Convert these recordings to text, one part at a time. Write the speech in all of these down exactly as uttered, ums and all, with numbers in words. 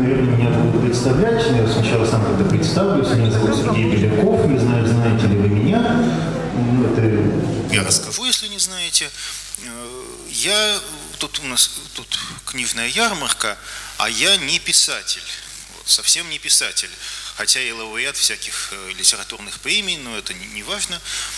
наверное, меня будут представлять. Я сначала сам когда представлюсь. Меня зовут Сергей Беляков. Не знаю, знаете ли вы меня. Это... Я расскажу, если не знаете. Я... Тут у нас тут книжная ярмарка, а я не писатель. Вот, совсем не писатель. Хотя и лауреат всяких литературных премий, но это не, не важно.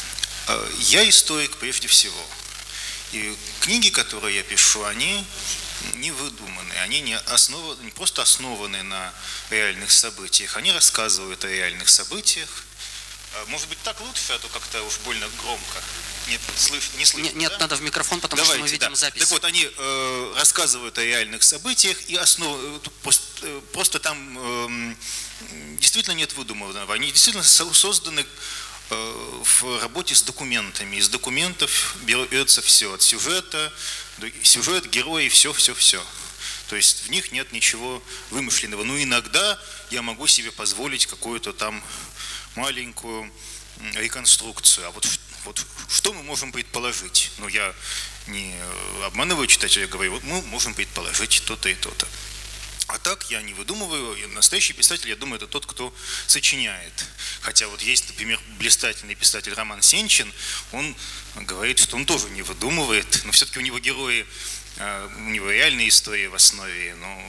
Я историк прежде всего. И книги, которые я пишу, они не выдуманы, они не, основаны, не просто основаны на реальных событиях, они рассказывают о реальных событиях. Может быть, так лучше, а то как-то уж больно громко. Нет, слыш, не слышно, Нет, да? Надо в микрофон, потому Давайте, что мы видим да. запись. Так вот, они э, рассказывают о реальных событиях, и основ... просто, просто там э, действительно нет выдуманного. Они действительно созданы э, в работе с документами. Из документов берется все, от сюжета, сюжет, герои, все, все, все. То есть в них нет ничего вымышленного. Но иногда я могу себе позволить какую-то там маленькую реконструкцию. А вот, вот что мы можем предположить? Ну, я не обманываю читателя, я говорю, вот мы можем предположить то-то и то-то. А так я не выдумываю. Настоящий писатель, я думаю, это тот, кто сочиняет. Хотя вот есть, например, блистательный писатель Роман Сенчин, он говорит, что он тоже не выдумывает, но все-таки у него герои, у него реальные истории в основе, но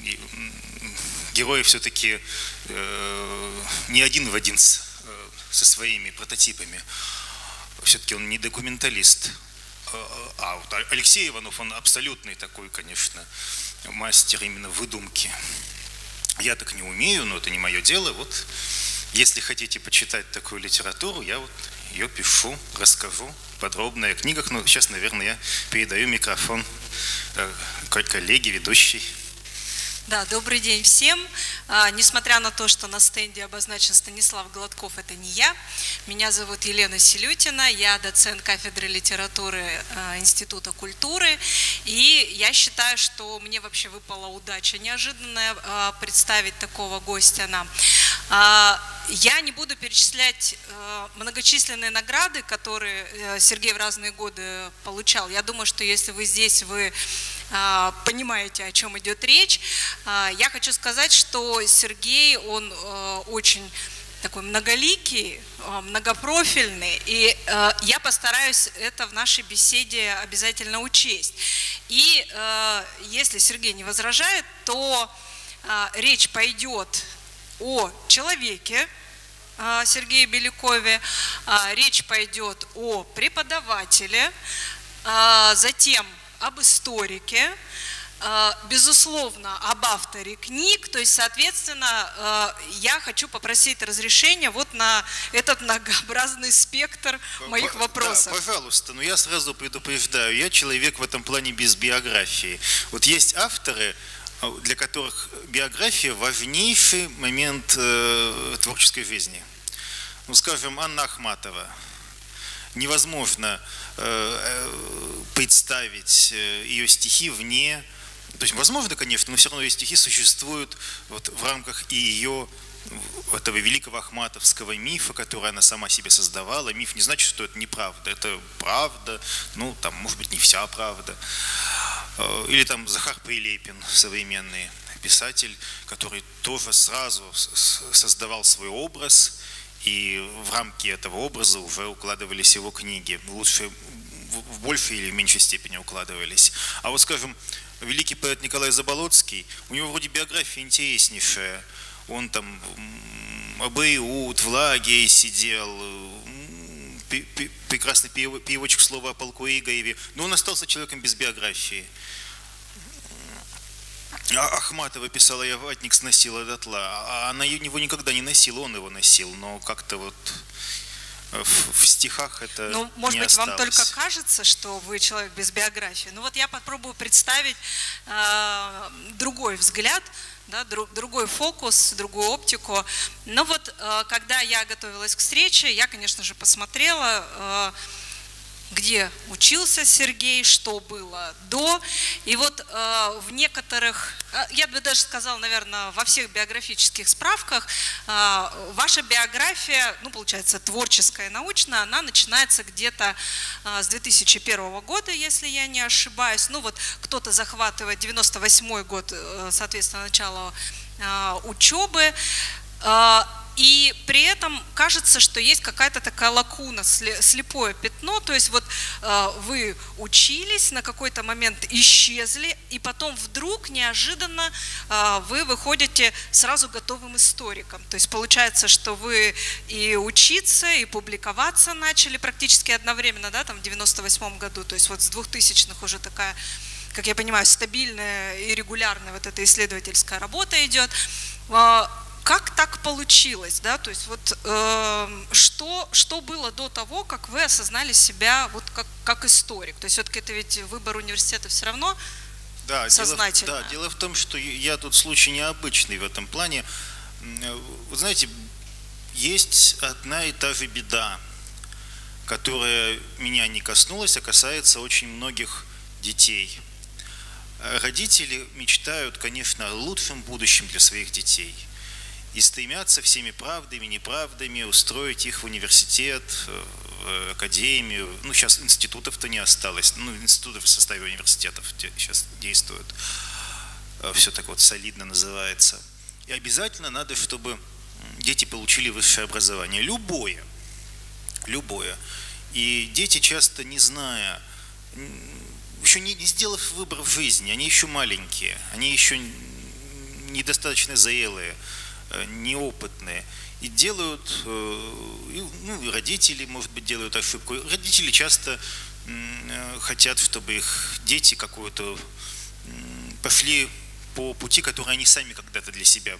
герои все-таки не один в один с, со своими прототипами. Все-таки он не документалист. А вот Алексей Иванов, он абсолютный такой, конечно, мастер именно выдумки. Я так не умею, но это не мое дело. Вот, если хотите почитать такую литературу, я вот ее пишу, расскажу подробно о книгах. Но сейчас, наверное, я передаю микрофон коллеге, ведущей. Да, добрый день всем. А, несмотря на то, что на стенде обозначен Станислав Гладков, это не я. Меня зовут Елена Селютина, я доцент кафедры литературы а, Института культуры. И я считаю, что мне вообще выпала удача неожиданная а, представить такого гостя нам. А, я не буду перечислять а, многочисленные награды, которые а, Сергей в разные годы получал. Я думаю, что если вы здесь, вы понимаете, о чем идет речь. Я хочу сказать, что Сергей, он очень такой многоликий, многопрофильный, и я постараюсь это в нашей беседе обязательно учесть. И если Сергей не возражает, то речь пойдет о человеке Сергее Белякове, речь пойдет о преподавателе, затем об историке, безусловно, об авторе книг. То есть, соответственно, я хочу попросить разрешения вот на этот многообразный спектр моих вопросов. Да, пожалуйста, но я сразу предупреждаю, я человек в этом плане без биографии. Вот есть авторы, для которых биография важнейший момент э, творческой жизни. Ну, скажем, Анна Ахматова. Невозможно э, представить ее стихи вне, то есть возможно, конечно, но все равно ее стихи существуют вот в рамках и ее, этого великого ахматовского мифа, который она сама себе создавала. Миф не значит, что это неправда, это правда, ну там, может быть, не вся правда. Или там Захар Прилепин, современный писатель, который тоже сразу создавал свой образ, и в рамки этого образа уже укладывались его книги. Лучше, в большей или меньшей степени укладывались. А вот, скажем, великий поэт Николай Заболоцкий, у него вроде биография интереснейшая. Он там Абеиуд, в лагере сидел, прекрасный переводчик слова о полку Игореве, но он остался человеком без биографии. Ахматова писала, я ватник сносила дотла, а она его никогда не носила, он его носил, но как-то вот в, в стихах это ну, может не быть, осталось. Вам только кажется, что вы человек без биографии. Ну вот я попробую представить э, другой взгляд, да, друг, другой фокус, другую оптику. Но вот э, когда я готовилась к встрече, я, конечно же, посмотрела, э, где учился Сергей, что было до. И вот э, в некоторых, я бы даже сказала, наверное, во всех биографических справках, э, ваша биография, ну, получается, творческая, научная, она начинается где-то э, с две тысячи первого года, если я не ошибаюсь. Ну, вот кто-то захватывает девяносто восьмой год, э, соответственно, начало учебы. И при этом кажется, что есть какая-то такая лакуна, слепое пятно, то есть вот вы учились, на какой-то момент исчезли, и потом вдруг неожиданно вы выходите сразу готовым историком. То есть получается, что вы и учиться, и публиковаться начали практически одновременно, да, там в девяносто восьмом году, то есть вот с двухтысячных уже такая, как я понимаю, стабильная и регулярная вот эта исследовательская работа идет. Как так получилось, да? То есть вот э, что, что было до того, как вы осознали себя вот как, как историк? То есть все-таки это ведь выбор университета все равно да, сознательно. Дело, да, дело в том, что я тут случай необычный в этом плане. Вы знаете, есть одна и та же беда, которая меня не коснулась, а касается очень многих детей. Родители мечтают, конечно, о лучшем будущем для своих детей. И стремятся всеми правдами, неправдами устроить их в университет, в академию. Ну, сейчас институтов-то не осталось. Ну, институты в составе университетов сейчас действуют. Все так вот солидно называется. И обязательно надо, чтобы дети получили высшее образование. Любое. Любое. И дети часто, не зная, еще не, не сделав выбор в жизни, они еще маленькие, они еще недостаточно зрелые, неопытные, и делают, ну, родители, может быть, делают ошибку. Родители часто хотят, чтобы их дети какую-то пошли по пути, который они сами когда-то для себя,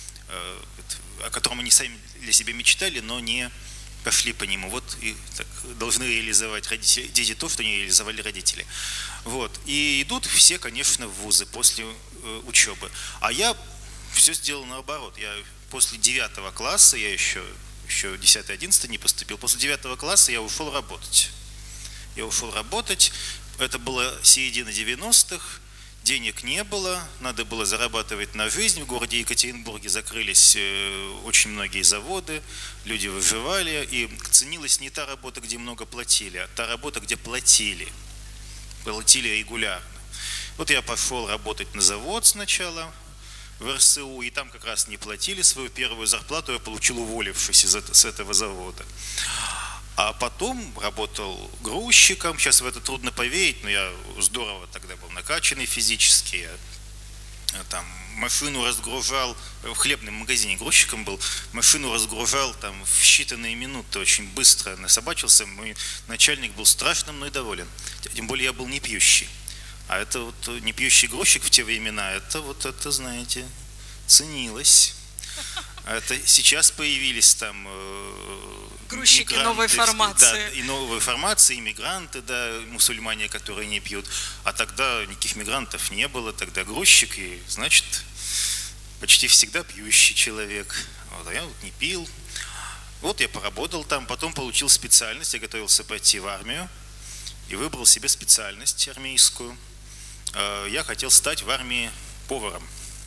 о котором они сами для себя мечтали, но не пошли по нему. Вот и так, должны реализовать родители, дети то, что не реализовали родители. Вот. И идут все, конечно, в вузы после учебы. А я все сделал наоборот. Я после девятого класса, я еще, еще десятый одиннадцатый не поступил, после девятого класса я ушел работать. Я ушел работать, это было середина девяностых, денег не было, надо было зарабатывать на жизнь. В городе Екатеринбурге закрылись очень многие заводы, люди выживали, и ценилась не та работа, где много платили, а та работа, где платили. Платили регулярно. Вот я пошел работать на завод сначала, в эр эс у, и там как раз не платили свою первую зарплату, я получил, уволившись из с этого завода. А потом работал грузчиком, сейчас в это трудно поверить, но я здорово тогда был накачанный физически, я там машину разгружал, в хлебном магазине грузчиком был, машину разгружал там в считанные минуты, очень быстро насобачился, мой начальник был страшно мной доволен, тем более я был не пьющий. А это вот не пьющий грузчик в те времена, это вот это, знаете, ценилось. Это сейчас появились там э, грузчики новой формации. Да, и новой формации, иммигранты, да, мусульмане, которые не пьют. А тогда никаких мигрантов не было, тогда грузчик, и, значит, почти всегда пьющий человек. Вот, а я вот не пил. Вот я поработал там, потом получил специальность, я готовился пойти в армию и выбрал себе специальность армейскую. Я хотел стать в армии поваром.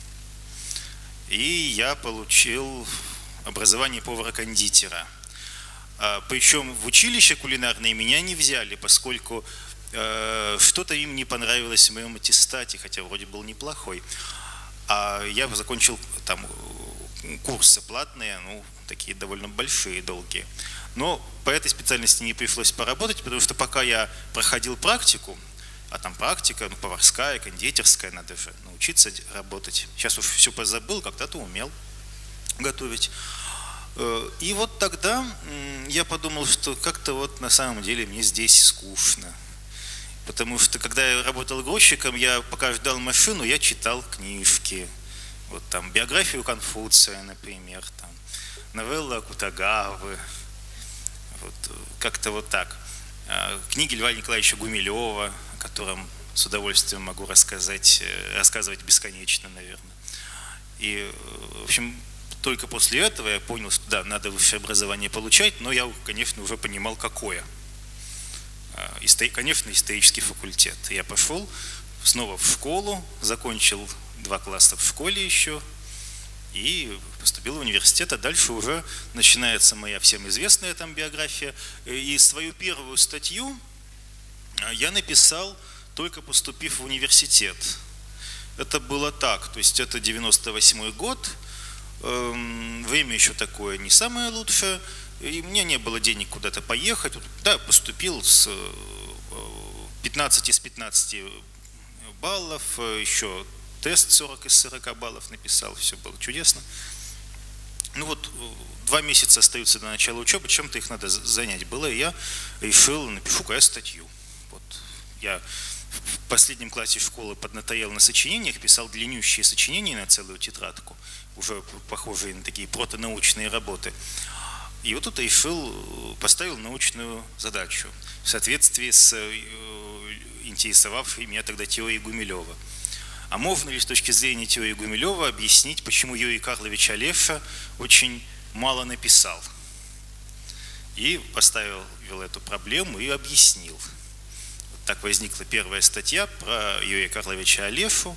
И я получил образование повара-кондитера. Причем в училище кулинарное меня не взяли, поскольку что-то им не понравилось в моем аттестате, хотя вроде был неплохой. А я закончил там курсы платные, ну, такие довольно большие, долгие. Но по этой специальности не пришлось поработать, потому что пока я проходил практику, а там практика, ну, поварская, кондитерская, надо же научиться работать. Сейчас уж все позабыл, когда-то умел готовить. И вот тогда я подумал, что как-то вот на самом деле мне здесь скучно. Потому что когда я работал грузчиком, я пока ждал машину, я читал книжки. Вот там биографию Конфуция, например, там, новелла Акутагавы. Вот, как-то вот так. Книги Льва Николаевича Гумилева, о котором с удовольствием могу рассказать, рассказывать бесконечно, наверное. И, в общем, только после этого я понял, что да, надо высшее образование получать, но я, конечно, уже понимал, какое. Конечно, исторический факультет. Я пошел снова в школу, закончил два класса в школе еще и поступил в университет, а дальше уже начинается моя всем известная там биография. И свою первую статью я написал, только поступив в университет. это было так. То есть это девяносто восьмой год, эм, время еще такое не самое лучшее, и у меня не было денег куда-то поехать. Да, поступил с пятнадцати из пятнадцати баллов, еще тест сорок из сорока баллов написал, все было чудесно. Ну вот, два месяца остаются до начала учебы, чем-то их надо занять было, и я решил, напишу-ка я статью. Вот, я в последнем классе школы поднатоел на сочинениях, писал длиннющие сочинения на целую тетрадку, уже похожие на такие протонаучные работы. И вот тут я решил, поставил научную задачу в соответствии с интересовавшей меня тогда теорией Гумилева. А можно ли с точки зрения теории Гумилева объяснить, почему Юрий Карлович Алеша очень мало написал? И поставил эту проблему и объяснил. Вот так возникла первая статья про Юрия Карловича Алешу,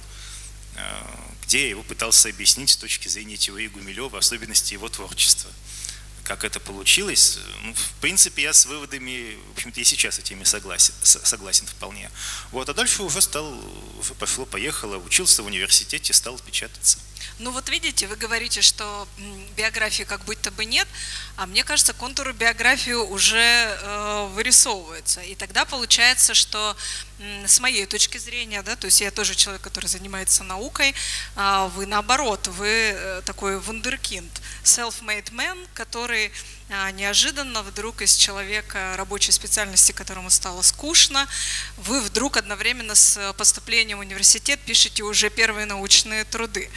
где я его пытался объяснить с точки зрения теории Гумилева, особенности его творчества. Как это получилось? Ну, в принципе, я с выводами, в общем-то, и сейчас этими согласен, согласен вполне. Вот, а дальше уже стал, уже пошло-поехало, учился в университете, стал печататься. Ну вот видите, вы говорите, что биографии как будто бы нет, а мне кажется, контуры биографии уже э, вырисовываются. И тогда получается, что э, с моей точки зрения, да, то есть я тоже человек, который занимается наукой, э, вы наоборот, вы э, такой вундеркинд, self-made man, который э, неожиданно вдруг из человека рабочей специальности, которому стало скучно, вы вдруг одновременно с поступлением в университет пишете уже первые научные труды.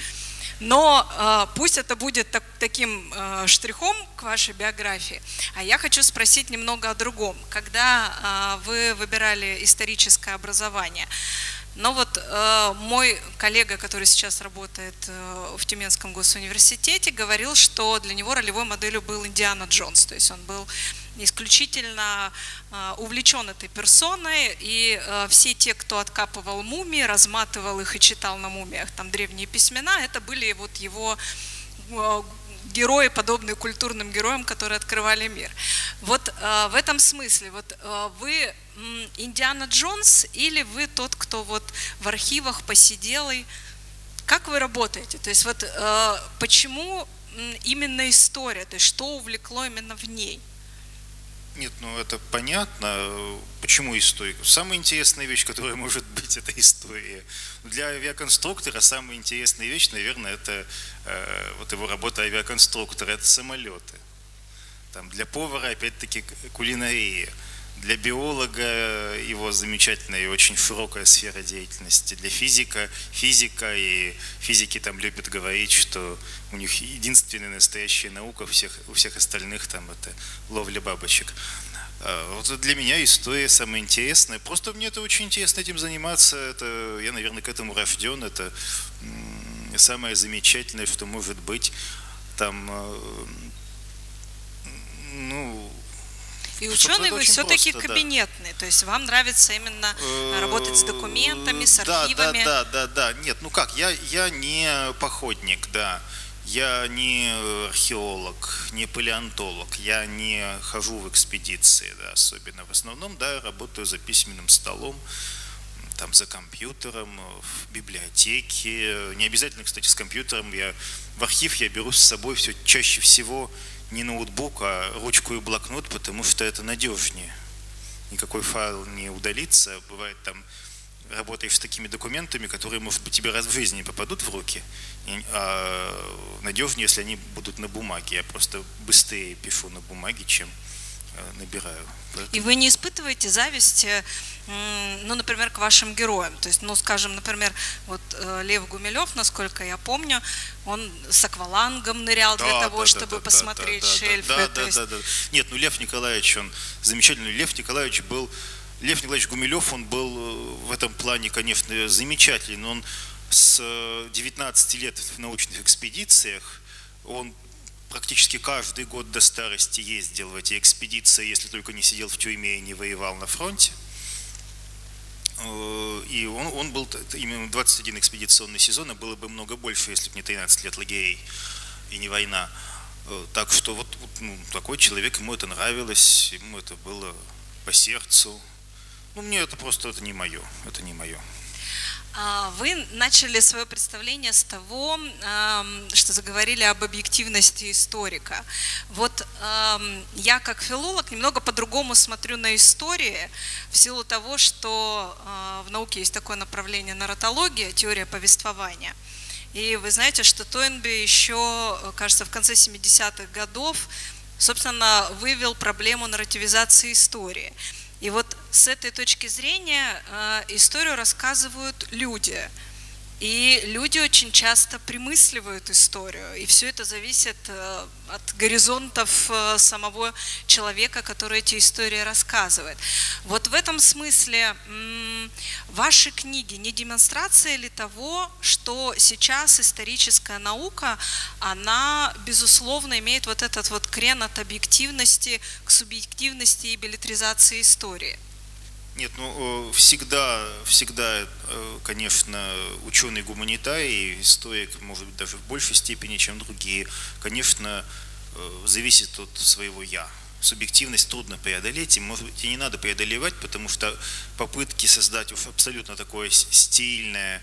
Но э, пусть это будет так, таким э, штрихом к вашей биографии. А я хочу спросить немного о другом. Когда э, вы выбирали историческое образование, но вот э, мой коллега, который сейчас работает э, в Тюменском госуниверситете, говорил, что для него ролевой моделью был Индиана Джонс. То есть он был исключительно э, увлечен этой персоной, и э, все те, кто откапывал мумии, разматывал их и читал на мумиях там древние письмена, это были вот его э, герои, подобные культурным героям, которые открывали мир. Вот э, в этом смысле, вот э, вы э, Индиана Джонс или вы тот, кто вот в архивах посидел, и как вы работаете? То есть вот э, почему именно история, то есть что увлекло именно в ней? Нет, ну это понятно. Почему история? Самая интересная вещь, которая может быть, это история. Для авиаконструктора самая интересная вещь, наверное, это э, вот его работа авиаконструктора, это самолеты. Там, для повара, опять-таки, кулинария. Для биолога его замечательная и очень широкая сфера деятельности. Для физика, физика и физики там любят говорить, что у них единственная настоящая наука, у всех, у всех остальных там это ловля бабочек. Вот для меня история самая интересная. Просто мне это очень интересно этим заниматься. Это, я, наверное, к этому рожден. Это самое замечательное, что может быть. Там, ну... И ученый вы все-таки кабинетный, да. То есть вам нравится именно работать с документами, с архивами? Да, да, да, да. Нет, ну как, я, я не походник, да. Я не археолог, не палеонтолог, я не хожу в экспедиции, да, особенно. В основном, да, я работаю за письменным столом, там, за компьютером, в библиотеке. Не обязательно, кстати, с компьютером. Я, в архив я беру с собой все чаще всего не ноутбук, а ручку и блокнот, потому что это надежнее. Никакой файл не удалится. Бывает, там работаешь с такими документами, которые, может быть, тебе раз в жизни попадут в руки. А надежнее, если они будут на бумаге. Я просто быстрее пишу на бумаге, чем набираю. Поэтому... И вы не испытываете зависть, ну, например, к вашим героям? То есть, ну, скажем, например, вот Лев Гумилев, насколько я помню, он с аквалангом нырял да, для того, да, чтобы да, посмотреть да, шельфы. Да, да, есть... да, да. Нет, ну, Лев Николаевич, он замечательный. Лев Николаевич был, Лев Николаевич Гумилев, он был в этом плане, конечно, замечательный, но он с девятнадцати лет в научных экспедициях, он практически каждый год до старости ездил в эти экспедиции, если только не сидел в тюрьме и не воевал на фронте. И он, он был именно двадцать один экспедиционный сезон, а было бы много больше, если бы не тринадцать лет лагерей и не война. Так что вот, вот ну, такой человек, ему это нравилось, ему это было по сердцу. Ну, мне это просто это не мое, это не мое. Вы начали свое представление с того, что заговорили об объективности историка. Вот я как филолог немного по-другому смотрю на истории в силу того, что в науке есть такое направление нарратология, теория повествования. И вы знаете, что Тойнби еще, кажется, в конце семидесятых годов, собственно, вывел проблему нарративизации истории. И вот с этой точки зрения э, историю рассказывают люди. И люди очень часто примысливают историю. И все это зависит э, от горизонтов э, самого человека, который эти истории рассказывает. Вот в этом смысле м, ваши книги не демонстрация ли того, что сейчас историческая наука, она, безусловно, имеет вот этот вот крен от объективности к субъективности и беллетризации истории? Нет, ну всегда, всегда, конечно, ученый-гуманитарий, историк, может быть, даже в большей степени, чем другие, конечно, зависит от своего «я». Субъективность трудно преодолеть, и, может быть, и не надо преодолевать, потому что попытки создать абсолютно такое стильное,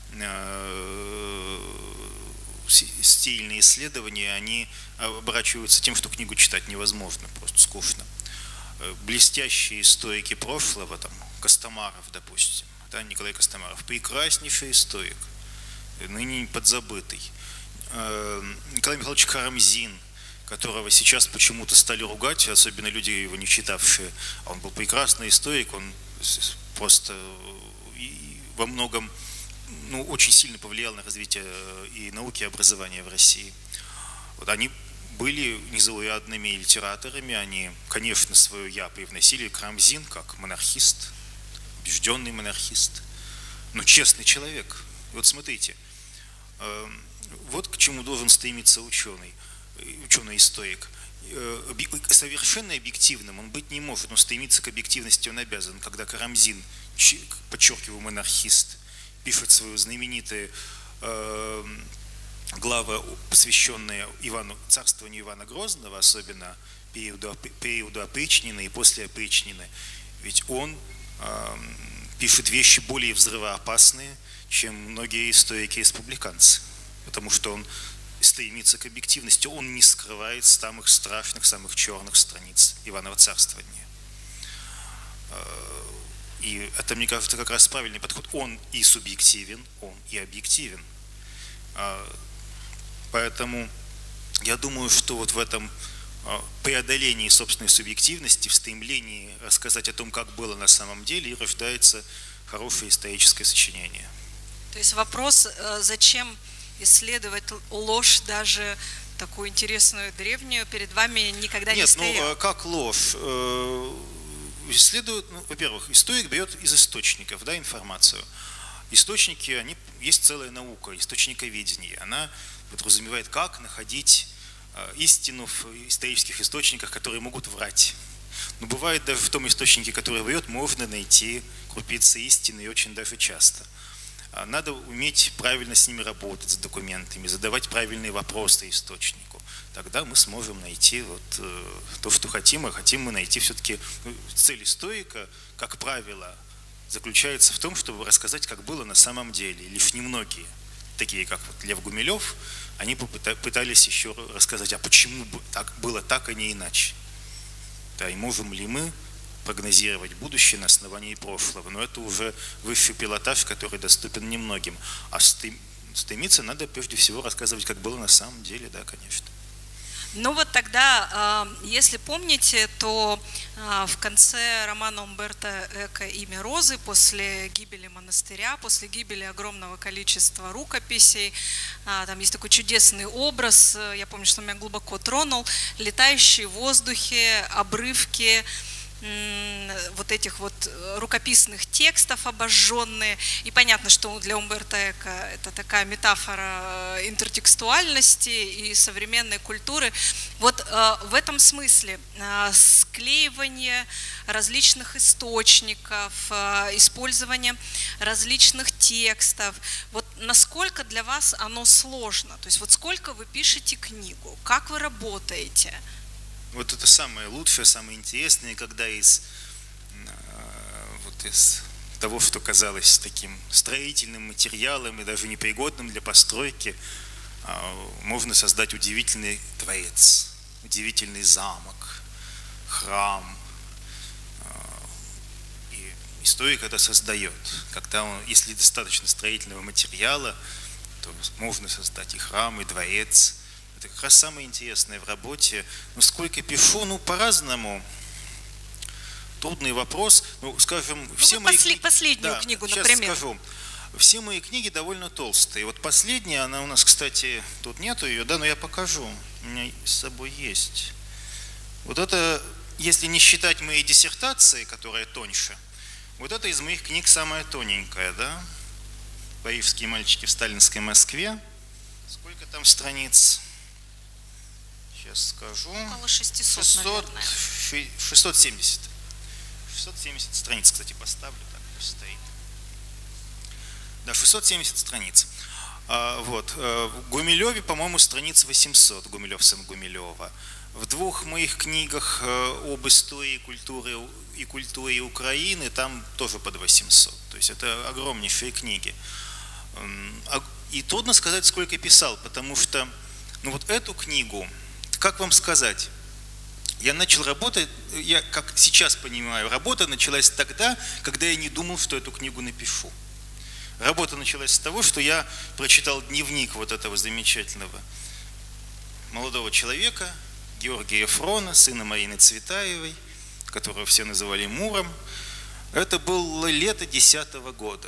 стильные исследования, они оборачиваются тем, что книгу читать невозможно, просто скучно. Блестящие историки прошлого, там, Костомаров, допустим, да, Николай Костомаров, прекраснейший историк, ныне подзабытый. Николай Михайлович Карамзин, которого сейчас почему-то стали ругать, особенно люди, его не читавшие. Он был прекрасный историк, он просто во многом, ну, очень сильно повлиял на развитие и науки, и образования в России. Вот они были незаурядными литераторами, они, конечно, свое «я» привносили. Карамзин как монархист, убежденный монархист, но честный человек. И вот смотрите, вот к чему должен стремиться ученый, ученый-историк. Совершенно объективным он быть не может, но стремиться к объективности он обязан. Когда Карамзин, подчеркиваю, монархист, пишет свою знаменитую глава, посвященная Ивану, царствованию Ивана Грозного, особенно периоду, периоду опричнины и после опричнины. Ведь он э, пишет вещи более взрывоопасные, чем многие историки-республиканцы. Потому что он стремится к объективности, он не скрывает самых страшных, самых черных страниц Иванова царствования. Э, и это, мне кажется, как раз правильный подход. Он и субъективен, он и объективен. Э, Поэтому я думаю, что вот в этом преодолении собственной субъективности, в стремлении рассказать о том, как было на самом деле, и рождается хорошее историческое сочинение. То есть вопрос, зачем исследовать ложь, даже такую интересную древнюю, перед вами никогда Нет, не стоял? Нет, ну как ложь? Исследуют, ну, во-первых, историк берет из источников, да, информацию. Источники, они, есть целая наука, источниковедение. Она подразумевает, как находить истину в исторических источниках, которые могут врать. Но бывает даже в том источнике, который врет, можно найти крупицы истины, и очень даже часто. Надо уметь правильно с ними работать, с документами, задавать правильные вопросы источнику. Тогда мы сможем найти вот то, что хотим, а хотим мы найти все-таки цель историка, как правило, заключается в том, чтобы рассказать, как было на самом деле. Лишь немногие, такие как вот Лев Гумилев, они пытались еще рассказать, а почему так, было так, а не иначе. Да, и можем ли мы прогнозировать будущее на основании прошлого. Но это уже высший пилотаж, который доступен немногим. А стремиться надо прежде всего рассказывать, как было на самом деле, да, конечно. Ну вот тогда, если помните, то в конце романа Умберто Эко «Имя Розы», после гибели монастыря, после гибели огромного количества рукописей, там есть такой чудесный образ, я помню, что меня глубоко тронул, летающие в воздухе обрывки вот этих вот рукописных текстов обожженные. И понятно, что для Умберто Эко это такая метафора интертекстуальности и современной культуры. Вот в этом смысле склеивание различных источников, использование различных текстов, вот насколько для вас оно сложно? То есть вот сколько вы пишете книгу, как вы работаете? Вот это самое лучшее, самое интересное, когда из, вот из того, что казалось таким строительным материалом и даже непригодным для постройки, можно создать удивительный дворец, удивительный замок, храм. И историк это создает. Когда он, если достаточно строительного материала, то можно создать и храм, и дворец. Это как раз самое интересное в работе. Но сколько пишу, ну, по-разному. Трудный вопрос. Ну, скажем, ну, все мои после, последнюю да, книгу, сейчас например. скажу. Все мои книги довольно толстые. Вот последняя, она у нас, кстати, тут нету ее, да, но я покажу. У меня с собой есть. Вот это, если не считать мои диссертации, которая тоньше, вот это из моих книг самая тоненькая, да. «Парижские мальчики в сталинской Москве». Сколько там страниц? Сейчас скажу. Около шестисот, шестьсот, наверное. шестьсот семьдесят. шестьсот семьдесят страниц, кстати, поставлю, так пусть стоит. Да, шестьсот семьдесят страниц. А, вот. В Гумилеве, по-моему, страниц восемьсот, Гумилев, сын Гумилева. В двух моих книгах об истории культуры и культуре Украины там тоже под восемьсот. То есть это огромнейшие книги. И трудно сказать, сколько писал, потому что, ну вот эту книгу, как вам сказать, я начал работать, я как сейчас понимаю, работа началась тогда, когда я не думал, что эту книгу напишу. Работа началась с того, что я прочитал дневник вот этого замечательного молодого человека, Георгия Фрона, сына Марины Цветаевой, которого все называли Муром. Это было лето десятого года.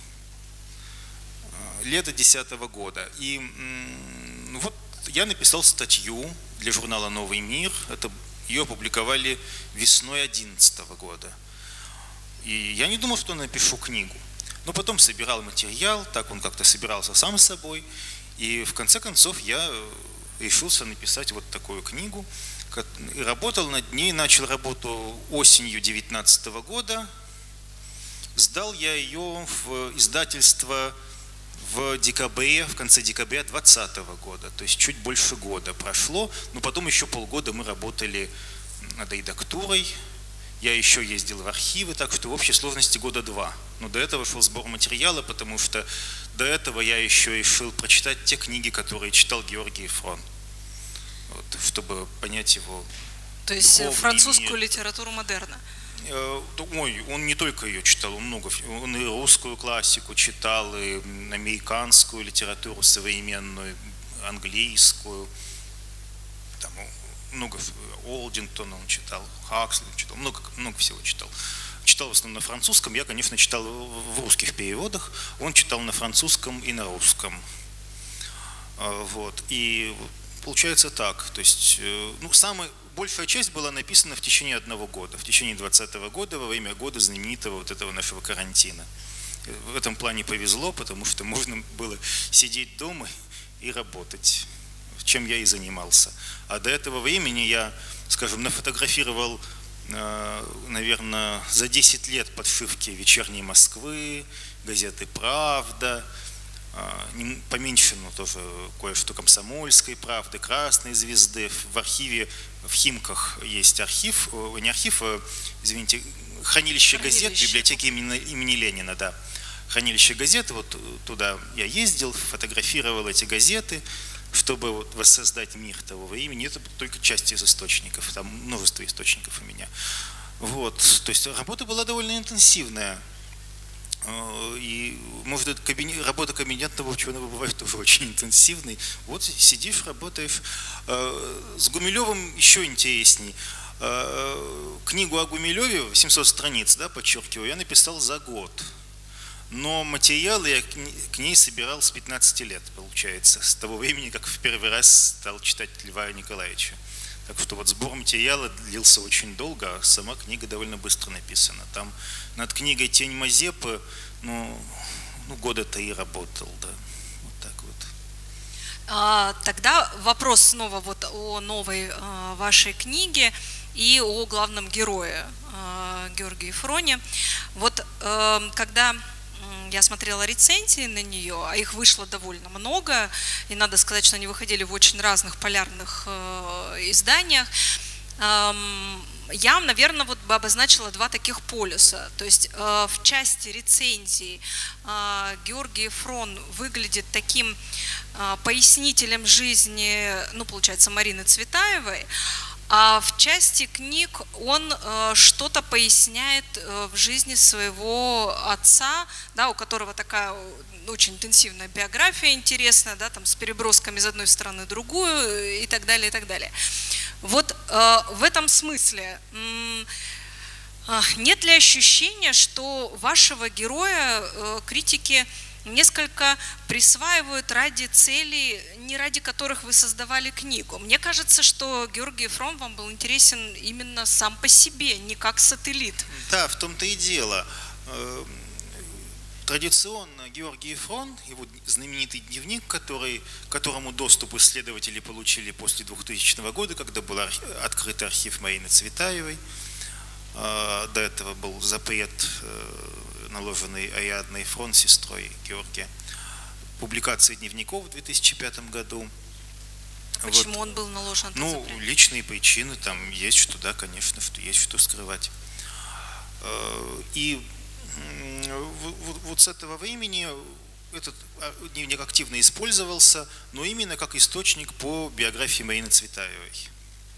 Лето десятого года. И ну, вот я написал статью для журнала «Новый мир». Это, ее опубликовали весной одиннадцатого года. И я не думал, что напишу книгу. Но потом собирал материал, так он как-то собирался сам собой. И в конце концов я решился написать вот такую книгу. И работал над ней, начал работу осенью девятнадцатого года. Сдал я ее в издательство в декабре, в конце декабря двадцатого года. То есть чуть больше года прошло. Но потом еще полгода мы работали над редактурой. Я еще ездил в архивы, так что в общей сложности года два. Но до этого шел сбор материала, потому что до этого я еще решил прочитать те книги, которые читал Георгий Фрон, вот, чтобы понять его. То есть французскую мир. Литературу модерна? Ой, он не только ее читал, он много, он и русскую классику читал, и американскую литературу современную, английскую, там, много Олдингтона он читал, Хаксли читал, много, много всего читал. Читал в основном на французском, я, конечно, читал в русских переводах, он читал на французском и на русском. Вот. И получается так, то есть, ну, самая большая часть была написана в течение одного года, в течение двадцатого года, во время года знаменитого вот этого нашего карантина. В этом плане повезло, потому что можно было сидеть дома и работать, чем я и занимался. А до этого времени я, скажем, нафотографировал, наверное, за десять лет подшивки «Вечерней Москвы», газеты «Правда», поменьше, но тоже кое-что «Комсомольской правды», «Красной звезды». В архиве, в Химках есть архив, не архив, а, извините, хранилище, хранилище газет библиотеки имени, имени Ленина, да. Хранилище газет, вот туда я ездил, фотографировал эти газеты, чтобы вот воссоздать мир того времени. Это только часть из источников, там множество источников у меня. Вот, то есть работа была довольно интенсивная. И, может, это кабинет, работа кабинетного ученого бывает тоже очень интенсивной. Вот сидишь, работаешь. С Гумилевым еще интересней. Книгу о Гумилеве, восемьсот страниц, да, подчеркиваю, я написал за год. Но материалы я к ней собирал с пятнадцати лет, получается, с того времени, как в первый раз стал читать Льва Николаевича. Так что вот сбор материала длился очень долго, а сама книга довольно быстро написана. Там над книгой «Тень Мазепы», ну, ну года три работал, да, вот так вот. А, тогда вопрос снова вот о новой а, вашей книге и о главном герое а, Георгии Фроне. Вот а, когда я смотрела рецензии на нее, а их вышло довольно много, и надо сказать, что они выходили в очень разных полярных э, изданиях. Эм, я, наверное, вот бы обозначила два таких полюса. То есть в части рецензий Георгий Фрон выглядит таким пояснителем жизни, ну, получается, Марины Цветаевой, а в части книг он что-то поясняет в жизни своего отца, да, у которого такая очень интенсивная биография интересная, да, там, с перебросками из одной страны в другую и так далее, и так далее. Вот э, в этом смысле э, нет ли ощущения, что вашего героя э, критики несколько присваивают ради целей, не ради которых вы создавали книгу? Мне кажется, что Георгий Фрон вам был интересен именно сам по себе, не как сателлит. Да, в том-то и дело. Традиционно Георгий Фрон, его знаменитый дневник, который, к которому доступ исследователи получили после двухтысячного года, когда был архив, открыт архив Марины Цветаевой. До этого был запрет, наложенный Ариадной Фрон, сестрой Георгия, публикации дневников в две тысячи пятом году. Почему вот. он был наложен? Ну, запрет? Личные причины, там есть что, да, конечно, что есть что скрывать. И вот с этого времени этот дневник активно использовался, но именно как источник по биографии Марины Цветаевой.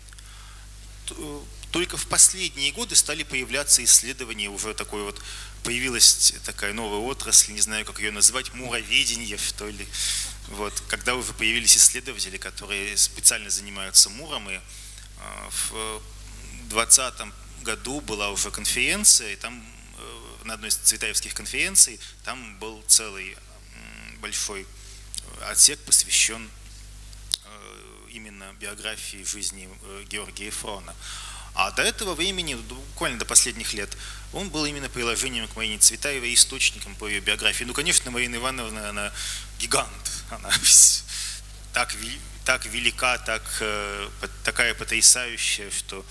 Только в последние годы стали появляться исследования, уже такой вот, появилась такая новая отрасль, не знаю, как ее назвать, муроведение, что ли. Вот, когда уже появились исследователи, которые специально занимаются муром, и в двадцатом году была уже конференция, и там на одной из цветаевских конференций там был целый большой отсек, посвящен именно биографии жизни Георгия Фрона. А до этого времени, буквально до последних лет, он был именно приложением к Марине Цветаевой, источником по ее биографии. Ну, конечно, Марина Ивановна, она гигант, она так, так велика, так, такая потрясающая, что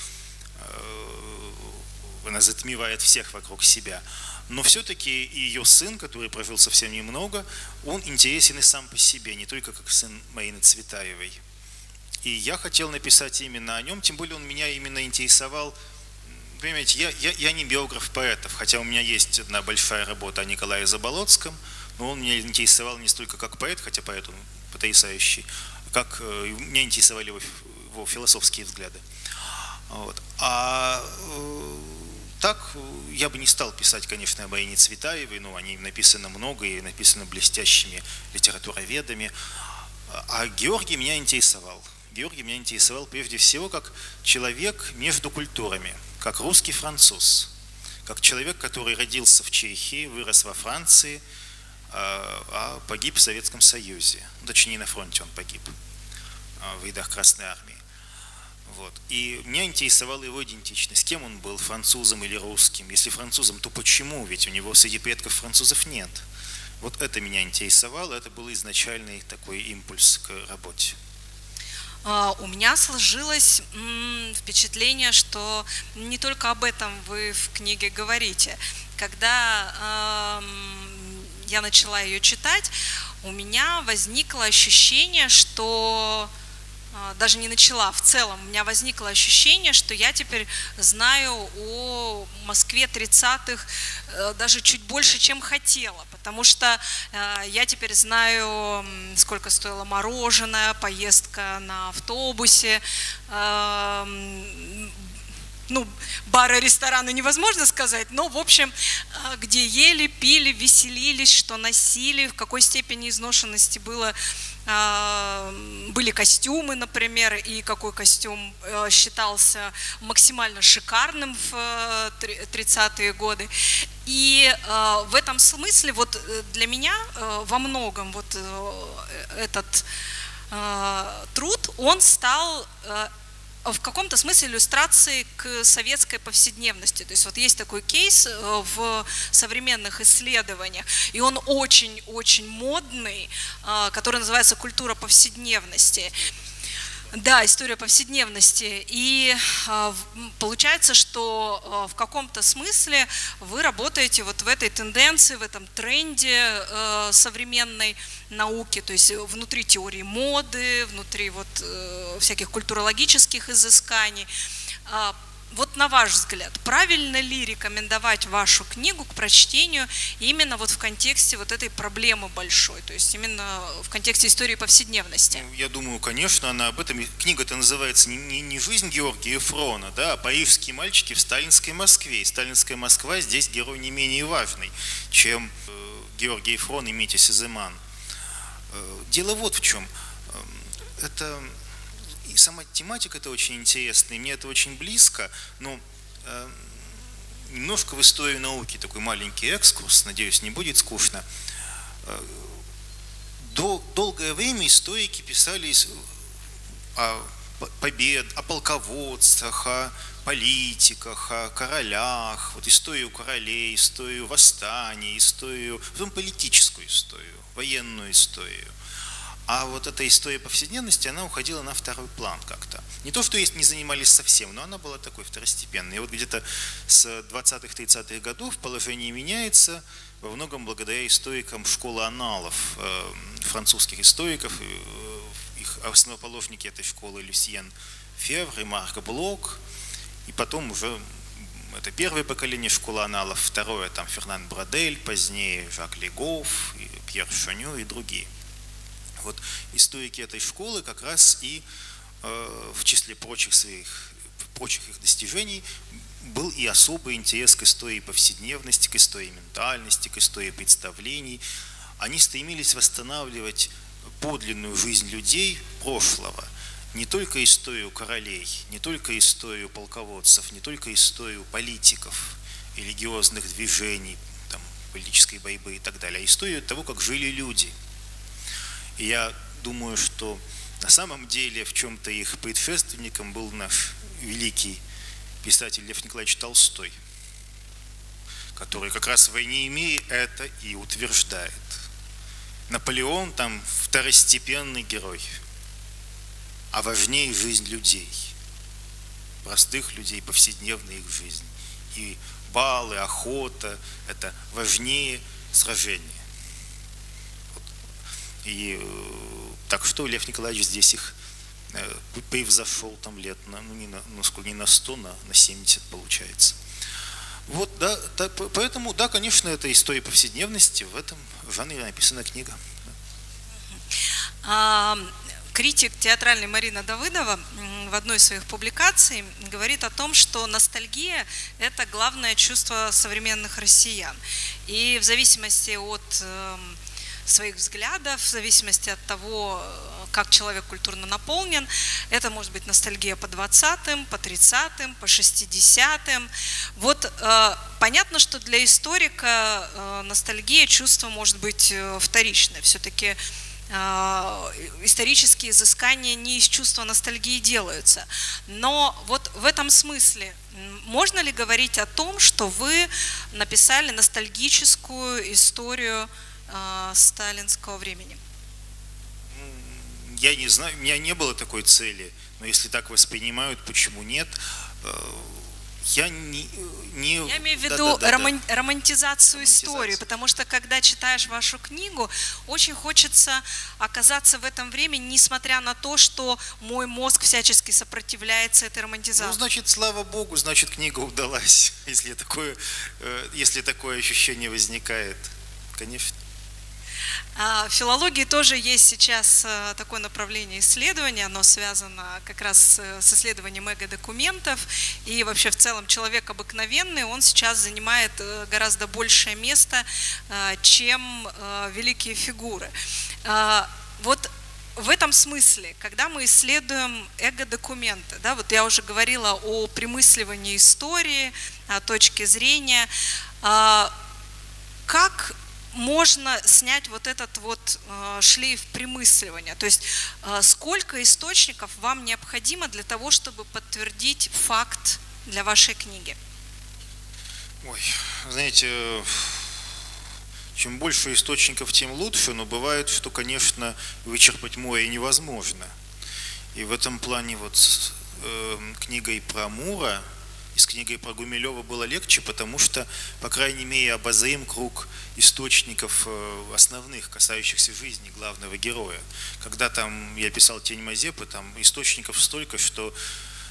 она затмевает всех вокруг себя. Но все-таки и ее сын, который прожил совсем немного, он интересен и сам по себе, не только как сын Марины Цветаевой. И я хотел написать именно о нем, тем более он меня именно интересовал. Понимаете, я, я, я не биограф поэтов, хотя у меня есть одна большая работа о Николае Заболоцком, но он меня интересовал не столько как поэт, хотя поэт он потрясающий, как меня интересовали его, его философские взгляды. Вот. А так я бы не стал писать, конечно, о Марине Цветаевой, но о ней написано много и написано блестящими литературоведами. А Георгий меня интересовал. Георгий меня интересовал прежде всего как человек между культурами, как русский француз, как человек, который родился в Чехии, вырос во Франции, а погиб в Советском Союзе. Точнее, на фронте он погиб, в рядах Красной Армии. Вот. И меня интересовала его идентичность. Кем он был, французом или русским? Если французом, то почему? Ведь у него среди предков французов нет. Вот это меня интересовало, это был изначальный такой импульс к работе. У меня сложилось впечатление, что не только об этом вы в книге говорите. Когда я начала ее читать, у меня возникло ощущение, что даже не начала, в целом у меня возникло ощущение, что я теперь знаю о Москве тридцатых даже чуть больше, чем хотела, потому что я теперь знаю, сколько стоило мороженое, поездка на автобусе, ну, бары, рестораны невозможно сказать, но, в общем, где ели, пили, веселились, что носили, в какой степени изношенности было, были костюмы, например, и какой костюм считался максимально шикарным в тридцатые годы. И в этом смысле вот для меня во многом вот этот труд, он стал в каком-то смысле иллюстрации к советской повседневности. То есть вот есть такой кейс в современных исследованиях, и он очень-очень модный, который называется «Культура повседневности». Да, история повседневности. И э, получается, что э, в каком-то смысле вы работаете вот в этой тенденции, в этом тренде э, современной науки, то есть внутри теории моды, внутри вот, э, всяких культурологических изысканий. Э, вот на ваш взгляд, правильно ли рекомендовать вашу книгу к прочтению именно вот в контексте вот этой проблемы большой, то есть именно в контексте истории повседневности? Ну, я думаю, конечно, она об этом. Книга-то называется не, не, не «Жизнь Георгия Эфрона», да, а «Парижские мальчики в сталинской Москве». И сталинская Москва здесь герой не менее важный, чем э, Георгий Эфрон и Митя Сизыман. Э, дело вот в чем. Э, это... И сама тематика это очень интересная, мне это очень близко, но э, немножко в историю науки, такой маленький экскурс, надеюсь, не будет скучно. Э, до, долгое время историки писали о побед, о полководцах, о политиках, о королях, вот историю королей, историю восстаний, историю, потом политическую историю, военную историю. А вот эта история повседневности, она уходила на второй план как-то. Не то, что есть не занимались совсем, но она была такой второстепенной. И вот где-то с двадцатых-тридцатых годов положение меняется, во многом благодаря историкам школы аналов, французских историков, их основоположники этой школы Люсьен Февр и Марк Блок. И потом уже это первое поколение школы аналов, второе там Фернан Брадель, позднее Жак Легоф, Пьер Шоню и другие. Вот историки этой школы как раз и э, в числе прочих своих, прочих их достижений был и особый интерес к истории повседневности, к истории ментальности, к истории представлений. Они стремились восстанавливать подлинную жизнь людей прошлого, не только историю королей, не только историю полководцев, не только историю политиков, религиозных движений, там, политической борьбы и так далее, а историю того, как жили люди. И я думаю, что на самом деле в чем-то их предшественником был наш великий писатель Лев Николаевич Толстой, который как раз в «Войне и мире» это и утверждает. Наполеон там второстепенный герой, а важнее жизнь людей, простых людей, повседневная их жизнь. И балы, охота – это важнее сражения. И так что Лев Николаевич здесь их превзошел там лет на, ну, не на, ну, сколько, не на сто, на, на семьдесят получается. Вот, да, да, поэтому, да, конечно, это история повседневности, в этом жанре написана книга. А, критик театральный Марина Давыдова в одной из своих публикаций говорит о том, что ностальгия – это главное чувство современных россиян. И в зависимости от своих взглядов, в зависимости от того, как человек культурно наполнен. Это может быть ностальгия по двадцатым, по тридцатым, по шестидесятым. Вот э, понятно, что для историка э, ностальгия, чувство может быть э, вторичное. Все-таки э, исторические изыскания не из чувства ностальгии делаются. Но вот в этом смысле можно ли говорить о том, что вы написали ностальгическую историю сталинского времени? Я не знаю, у меня не было такой цели, но если так воспринимают, почему нет? Я не... не... Я имею в виду да, да, да, роман... да. романтизацию истории, потому что когда читаешь вашу книгу, очень хочется оказаться в этом времени, несмотря на то, что мой мозг всячески сопротивляется этой романтизации. Ну, значит, слава Богу, значит, книга удалась, если такое, если такое ощущение возникает, конечно. В филологии тоже есть сейчас такое направление исследования, оно связано как раз с исследованием эго-документов, и вообще в целом человек обыкновенный, он сейчас занимает гораздо большее место, чем великие фигуры. Вот в этом смысле, когда мы исследуем эго-документы, да, вот я уже говорила о премысливании истории, о точке зрения, как можно снять вот этот вот шлейф премысливания? То есть сколько источников вам необходимо для того, чтобы подтвердить факт для вашей книги? Ой, знаете, чем больше источников, тем лучше, но бывает, что, конечно, вычерпать море невозможно. И в этом плане вот с э, книгой про Мура и с книгой про Гумилева было легче, потому что, по крайней мере, обозрим круг источников основных, касающихся жизни главного героя. Когда там я писал «Тень Мазепы», там источников столько, что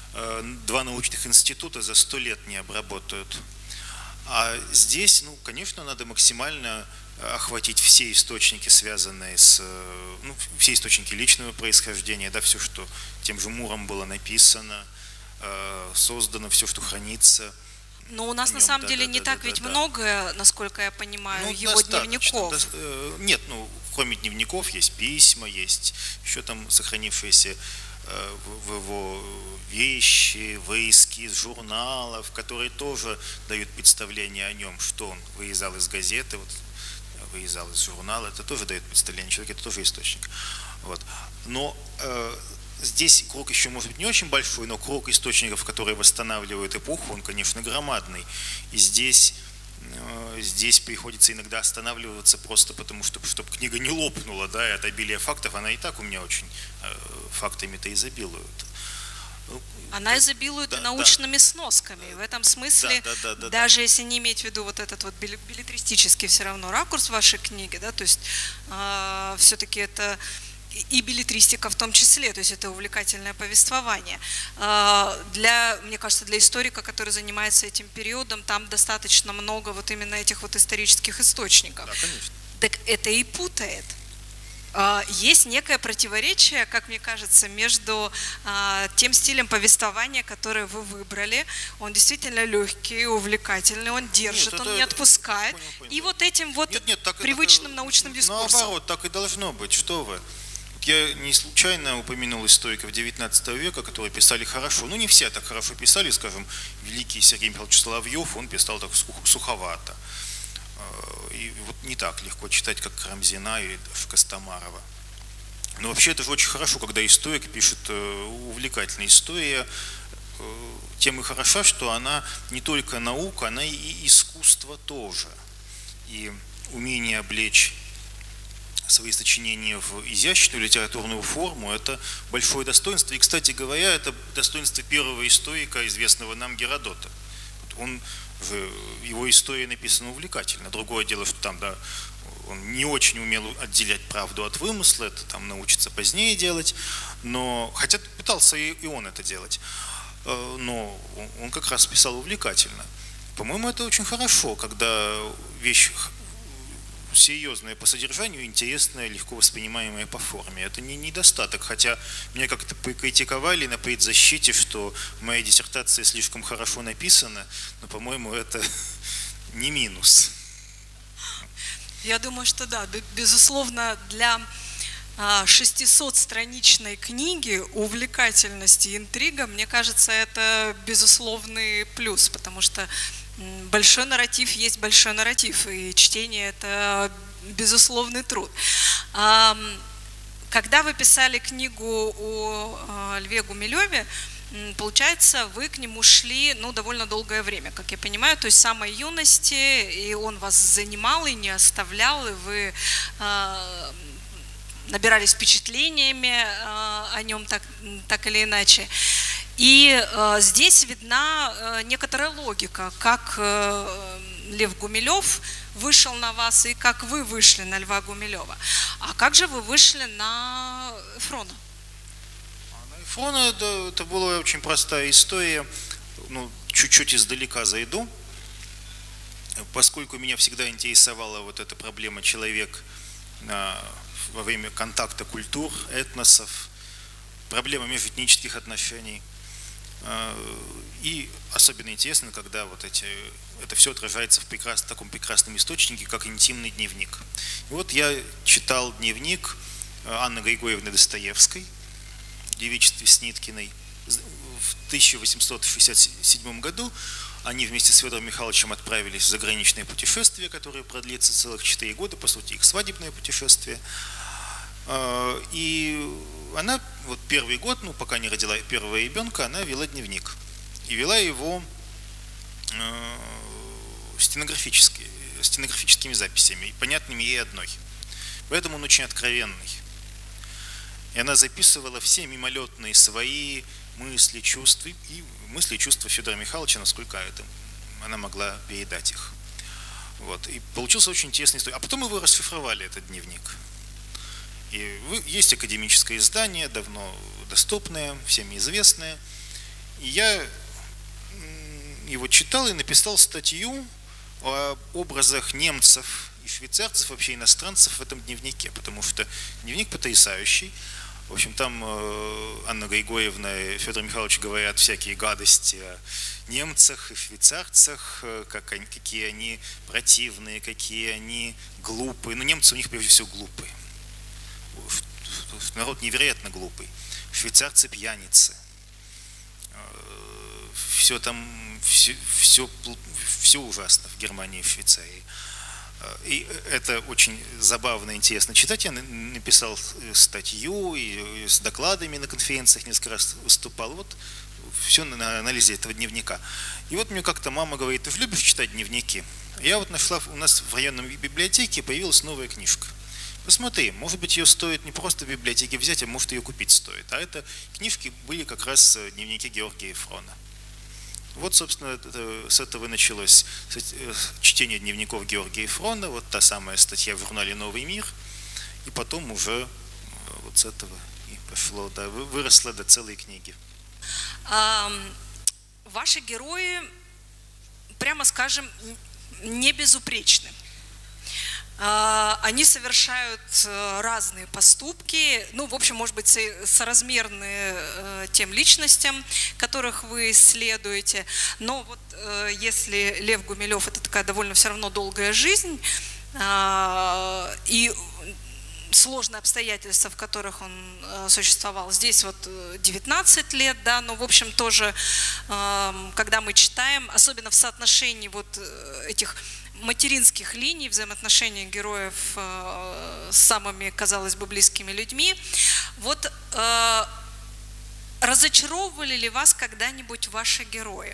два научных института за сто лет не обработают. А здесь, ну, конечно, надо максимально охватить все источники, связанные с, ну, все источники личного происхождения, да, все, что тем же Муром было написано, создано, все, что хранится. Но у нас нем, на самом да, деле да, не да, так да, ведь да, много, насколько я понимаю, ну, его дневников. До, нет, ну, кроме дневников есть письма, есть еще там сохранившиеся в его вещи, выиски из журналов, которые тоже дают представление о нем, что он вырезал из газеты, вот, вырезал из журнала, это тоже дает представление о человеке, это тоже источник. Вот. Но э, здесь круг еще может быть не очень большой, но круг источников, которые восстанавливают эпоху, он, конечно, громадный. И здесь, э, здесь приходится иногда останавливаться просто потому, что, чтобы книга не лопнула, да, и от обилия фактов, она и так у меня очень э, фактами-то изобилует. Она изобилует да, и научными да. сносками. В этом смысле, да, да, да, да, даже да. если не иметь в виду вот этот вот беллетристический все равно ракурс вашей книги, да, то есть э, все-таки это и беллетристика в том числе, то есть это увлекательное повествование. Э, для, мне кажется, для историка, который занимается этим периодом, там достаточно много вот именно этих вот исторических источников. Да, конечно. Так это и путает. Есть некое противоречие, как мне кажется, между а, тем стилем повествования, который вы выбрали. Он действительно легкий, увлекательный, он держит, нет, он не отпускает. Понял, понял. И вот этим вот нет, нет, так, привычным так, научным дискурсом. Наоборот, так и должно быть. Что вы? Я не случайно упомянул историков девятнадцатого века, которые писали хорошо. Ну, не все так хорошо писали, скажем, великий Сергей Михайлович Соловьев, он писал так суховато. И вот не так легко читать, как Карамзина или Костомарова. Но вообще это же очень хорошо, когда историк пишет увлекательная история. Тем и хороша, что она не только наука, она и искусство тоже. И умение облечь свои сочинения в изящную литературную форму – это большое достоинство. И, кстати говоря, это достоинство первого историка, известного нам Геродота. Он Его история написана увлекательно. Другое дело, что там, да, он не очень умел отделять правду от вымысла, это там научится позднее делать, но, хотя пытался и, и он это делать, но он как раз писал увлекательно. По-моему, это очень хорошо, когда вещь серьезная по содержанию, интересная, легко воспринимаемая по форме. Это не недостаток, хотя меня как-то покритиковали на предзащите, что моя диссертация слишком хорошо написана, но, по-моему, это не минус. Я думаю, что да, безусловно, для шестисотстраничной книги увлекательность и интрига, мне кажется, это безусловный плюс, потому что большой нарратив есть большой нарратив, и чтение – это безусловный труд. Когда вы писали книгу о Льве Гумилеве, получается, вы к нему шли, ну, довольно долгое время, как я понимаю, то есть с самой юности, и он вас занимал и не оставлял, и вы э, набирались впечатлениями э, о нем так, так или иначе. И э, здесь видна э, некоторая логика, как э, Лев Гумилев вышел на вас и как вы вышли на Льва Гумилева. А как же вы вышли на Эфрона? Эфрона это, это была очень простая история, ну, чуть-чуть издалека зайду, поскольку меня всегда интересовала вот эта проблема человек а, во время контакта культур, этносов, проблема межэтнических отношений. А, и особенно интересно, когда вот эти, это все отражается в прекрас, таком прекрасном источнике, как интимный дневник. И вот я читал дневник Анны Григорьевны Достоевской, в девичестве Сниткиной. В тысяча восемьсот шестьдесят седьмом году они вместе с Федором Михайловичем отправились в заграничное путешествие, которое продлится целых четыре года, по сути их свадебное путешествие. И она вот первый год, ну пока не родила первого ребенка, она вела дневник. И вела его стенографически, стенографическими записями, понятными ей одной. Поэтому он очень откровенный. И она записывала все мимолетные свои мысли, чувства, и мысли и чувства Федора Михайловича, насколько это, она могла передать их. Вот. И получился очень интересный история. А потом его расшифровали, этот дневник. И есть академическое издание, давно доступное, всем известное. я его читал и написал статью о образах немцев и швейцарцев, вообще иностранцев в этом дневнике, потому что дневник потрясающий. В общем, там Анна Григорьевна и Федор Михайлович говорят всякие гадости о немцах и швейцарцах, как они, какие они противные, какие они глупые. Но немцы у них прежде всего глупые. Народ невероятно глупый. Швейцарцы пьяницы. Все там, все, все, все ужасно в Германии и в Швейцарии. И это очень забавно и интересно читать. Я написал статью и с докладами на конференциях несколько раз выступал. Вот все на анализе этого дневника. И вот мне как-то мама говорит: ты же любишь читать дневники? Я вот нашла, у нас в районной библиотеке появилась новая книжка. Посмотри, может быть, ее стоит не просто в библиотеке взять, а может, ее купить стоит. А это книжки были как раз дневники Георгия Эфрона. Вот, собственно, это, с этого и началось чтение дневников Георгия Эфрона, вот та самая статья в журнале «Новый мир», и потом уже вот с этого и пошло, да, выросло до целой книги. А, ваши герои, прямо скажем, не безупречны. Они совершают разные поступки, ну, в общем, может быть, соразмерные тем личностям, которых вы исследуете. Но вот если Лев Гумилев — это такая довольно все равно долгая жизнь, и сложные обстоятельства, в которых он существовал. Здесь вот девятнадцать лет, да, но, в общем, тоже, когда мы читаем, особенно в соотношении вот этих материнских линий, взаимоотношений героев э, с самыми, казалось бы, близкими людьми. Вот э, разочаровывали ли вас когда-нибудь ваши герои?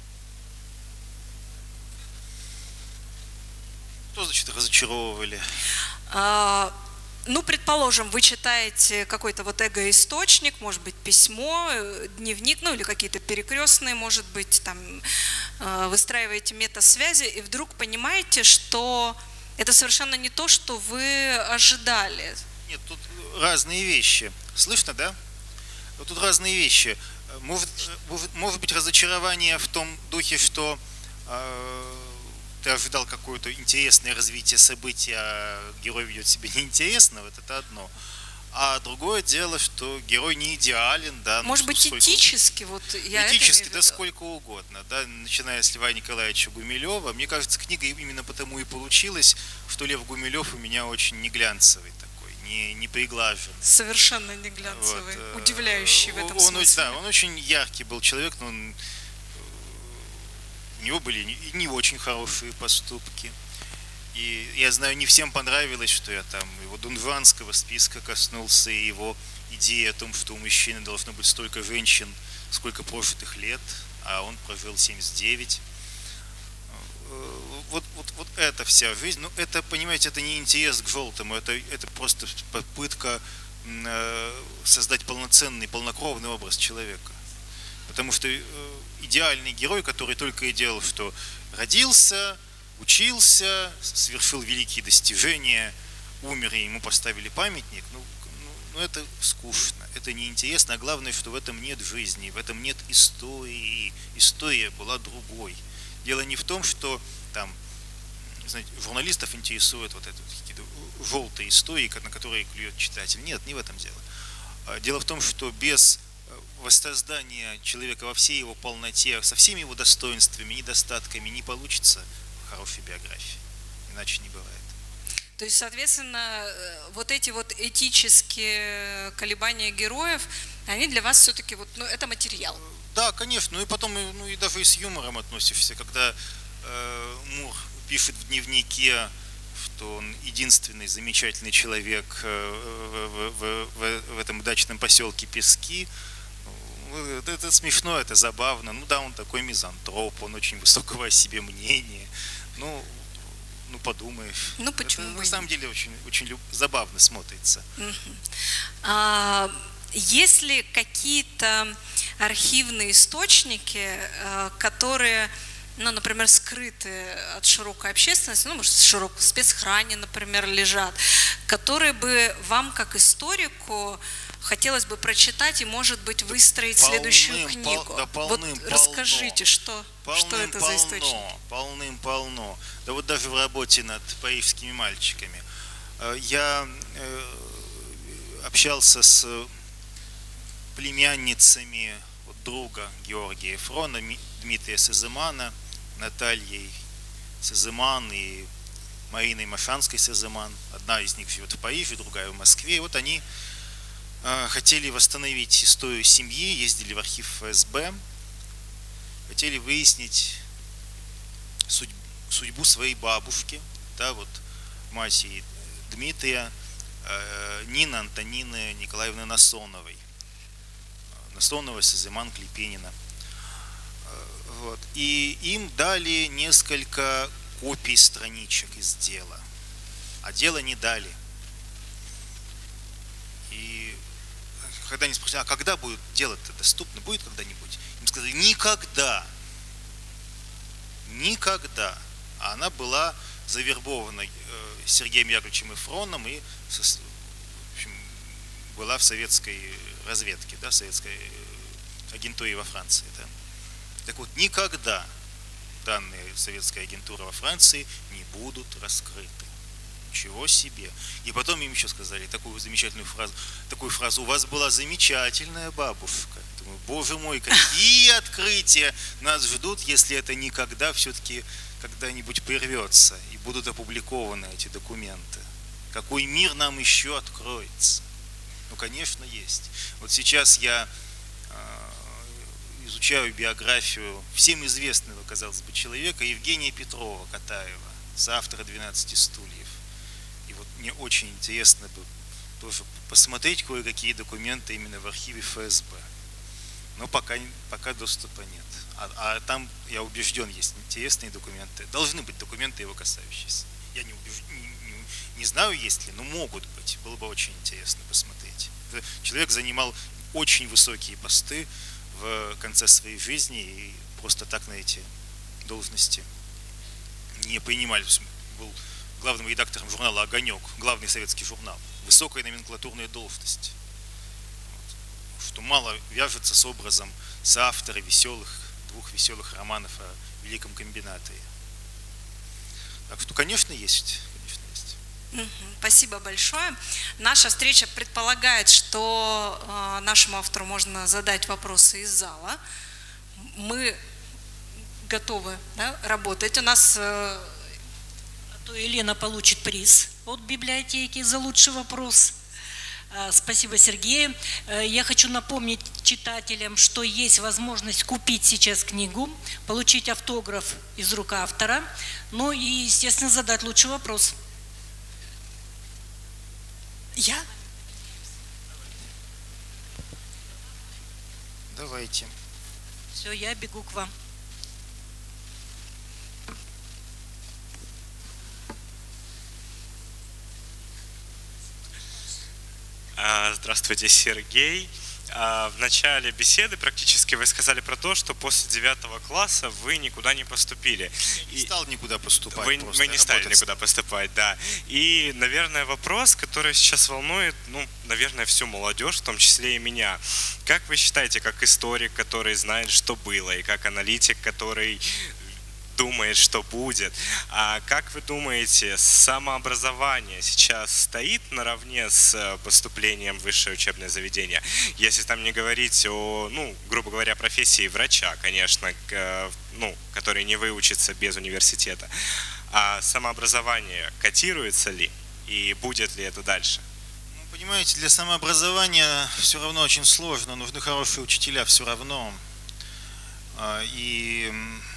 Что значит разочаровывали? А, ну, предположим, вы читаете какой-то вот эгоисточник, может быть, письмо, дневник, ну или какие-то перекрестные, может быть, там, выстраиваете метасвязи, и вдруг понимаете, что это совершенно не то, что вы ожидали. Нет, тут разные вещи. Слышно, да? Тут разные вещи. Может, может быть разочарование в том духе, что э, ты ожидал какое-то интересное развитие событий, а герой ведет себя неинтересно, вот это одно. А другое дело, что герой не идеален, да. Может ну, быть, этически, вот я Этически, да, сколько угодно, да, начиная с Льва Николаевича Гумилева. Мне кажется, книга именно потому и получилась, что Лев Гумилев у меня очень не глянцевый такой, не, не приглажен. Совершенно не глянцевый, вот. Удивляющий в этом он, смысле. Да, он очень яркий был человек, но он, у него были и не очень хорошие поступки. И я знаю, не всем понравилось, что я там его дунванского списка коснулся, и его идеи о том, что у мужчины должно быть столько женщин, сколько прожитых лет, а он прожил семьдесят девять. Вот, вот, вот это вся жизнь. Ну, это, понимаете, это не интерес к желтому, это, это просто попытка э, создать полноценный, полнокровный образ человека. Потому что э, идеальный герой, который только и делал, что родился, учился, совершил великие достижения, умер, и ему поставили памятник, ну, ну, ну это скучно, это неинтересно, а главное, что в этом нет жизни, в этом нет истории. История была другой. Дело не в том, что там, знаете, журналистов интересуют вот это, вот, какие-то желтые истории, на которые клюет читатель. Нет, не в этом дело. Дело в том, что без воссоздания человека во всей его полноте, со всеми его достоинствами, недостатками не получится хорошей биографии. Иначе не бывает. То есть, соответственно, вот эти вот этические колебания героев, они для вас все-таки вот, ну, это материал. Да, конечно. Ну и потом, ну и даже и с юмором относишься, когда э, Мур пишет в дневнике, что он единственный замечательный человек в, в, в, в этом дачном поселке Пески. Это, это смешно, это забавно. Ну да, он такой мизантроп, он очень высокого о себе мнения. Ну, ну подумаешь. Ну почему? Это, на самом деле очень, очень люб... забавно смотрится. Uh-huh. А, есть ли какие-то архивные источники, которые ну, например, скрыты от широкой общественности, ну, может, в широкой спецхране, например, лежат, которые бы вам, как историку, хотелось бы прочитать и, может быть, выстроить полным, следующую книгу. Пол, да, полным, вот полно. Расскажите, что, полным, что это полно, за источники? Полным-полно. Да вот даже в работе над парижскими мальчиками. Я общался с племянницами друга Георгия Фрона, Дмитрия Сазымана, Натальей Сазыман и Мариной Машанской-Сазыман. Одна из них живет в Париже, другая в Москве. И вот они э, хотели восстановить историю семьи, ездили в архив эф эс бэ, хотели выяснить судь, судьбу своей бабушки, да, вот матери Дмитрия, э, Нины Антонины Николаевны Насоновой. Насонова, Сазыман, Клепенина. Вот. И им дали несколько копий страничек из дела, а дело не дали. И когда они спросили, а когда будет дело-то доступно, будет когда-нибудь? Им сказали, никогда. Никогда. А она была завербована Сергеем Яковлевичем Эфроном и, в общем, была в советской разведки, да, советской агентуре во Франции. Да. Так вот, никогда данные советской агентуры во Франции не будут раскрыты. Ничего себе. И потом им еще сказали такую замечательную фразу, такую фразу, у вас была замечательная бабушка. Думаю, боже мой, какие открытия нас ждут, если это никогда все-таки когда-нибудь прервется и будут опубликованы эти документы. Какой мир нам еще откроется? Ну, конечно, есть. Вот сейчас я э, изучаю биографию всем известного, казалось бы, человека Евгения Петрова Катаева, соавтора «двенадцати стульев». И вот мне очень интересно бы тоже посмотреть кое-какие документы именно в архиве эф эс бэ. Но пока, пока доступа нет. А, а там, я убежден, есть интересные документы. Должны быть документы его касающиеся. Я не убежден. Не знаю, есть ли, но могут быть. Было бы очень интересно посмотреть. Человек занимал очень высокие посты в конце своей жизни и просто так на эти должности не принимали. Был главным редактором журнала «Огонек», главный советский журнал. Высокая номенклатурная должность. Вот. Что мало вяжется с образом соавтора веселых, двух веселых романов о Великом комбинаторе. Так что, конечно, есть. Спасибо большое. Наша встреча предполагает, что э, нашему автору можно задать вопросы из зала. Мы готовы, да, работать. У нас... Э... А то Елена получит приз от библиотеки за лучший вопрос. Спасибо, Сергей. Я хочу напомнить читателям, что есть возможность купить сейчас книгу, получить автограф из рук автора, ну и, естественно, задать лучший вопрос. Я? Давайте. Все, я бегу к вам. Здравствуйте, Сергей. В начале беседы практически вы сказали про то, что после девятого класса вы никуда не поступили. Я не стал никуда поступать. Вы, вы не стали никуда поступать, да. И, наверное, вопрос, который сейчас волнует, ну, наверное, всю молодежь, в том числе и меня. Как вы считаете, как историк, который знает, что было, и как аналитик, который думает, что будет. А как вы думаете, самообразование сейчас стоит наравне с поступлением в высшее учебное заведение? Если там не говорить о, ну, грубо говоря, профессии врача, конечно, ну, который не выучится без университета. А самообразование котируется ли? И будет ли это дальше? Ну, понимаете, для самообразования все равно очень сложно. Нужны хорошие учителя все равно. И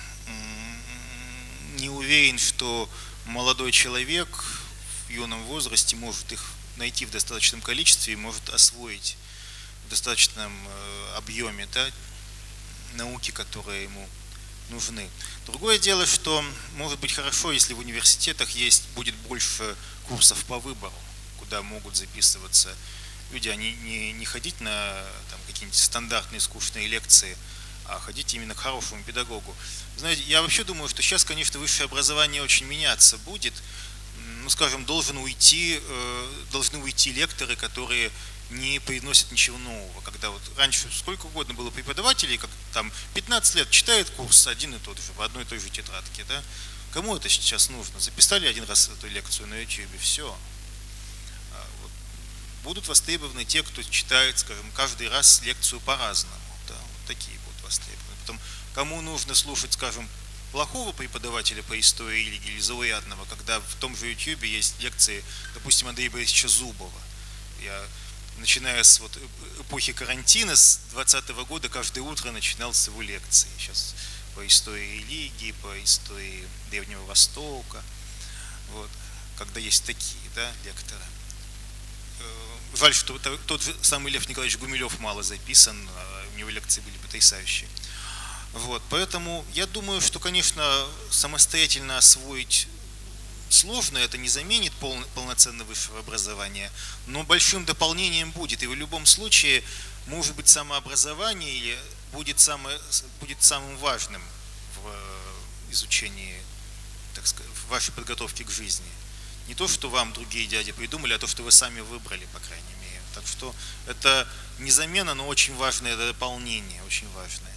не уверен, что молодой человек в юном возрасте может их найти в достаточном количестве и может освоить в достаточном объеме, да, науки, которые ему нужны. Другое дело, что может быть хорошо, если в университетах есть, будет больше курсов по выбору, куда могут записываться люди, они не, не ходить на какие-нибудь стандартные скучные лекции, а ходите именно к хорошему педагогу. Знаете, я вообще думаю, что сейчас, конечно, высшее образование очень меняться будет. Ну, скажем, должен уйти, должны уйти лекторы, которые не приносят ничего нового. Когда вот раньше сколько угодно было преподавателей, как там пятнадцать лет читает курс один и тот же, в одной и той же тетрадке, да? Кому это сейчас нужно? Записали один раз эту лекцию на YouTube, все. Вот. Будут востребованы те, кто читает, скажем, каждый раз лекцию по-разному. Да? Вот такие будут востребованы. Потом, кому нужно слушать, скажем, плохого преподавателя по истории религии или заурядного, когда в том же YouTube есть лекции, допустим, Андрея Борисовича Зубова. Я, начиная с вот эпохи карантина, с двадцатого года, каждое утро начинал с его лекции. Сейчас по истории религии, по истории Древнего Востока, вот, когда есть такие, да, лекторы. Жаль, что тот же самый Лев Николаевич Гумилев мало записан, а у него лекции были потрясающие. Вот, поэтому я думаю, что, конечно, самостоятельно освоить сложно, это не заменит пол, полноценное высшее образование, но большим дополнением будет. И в любом случае, может быть, самообразование будет, самое, будет самым важным в изучении, так сказать, в вашей подготовке к жизни. Не то, что вам другие дяди придумали, а то, что вы сами выбрали, по крайней мере. Так что это не замена, но очень важное дополнение, очень важное.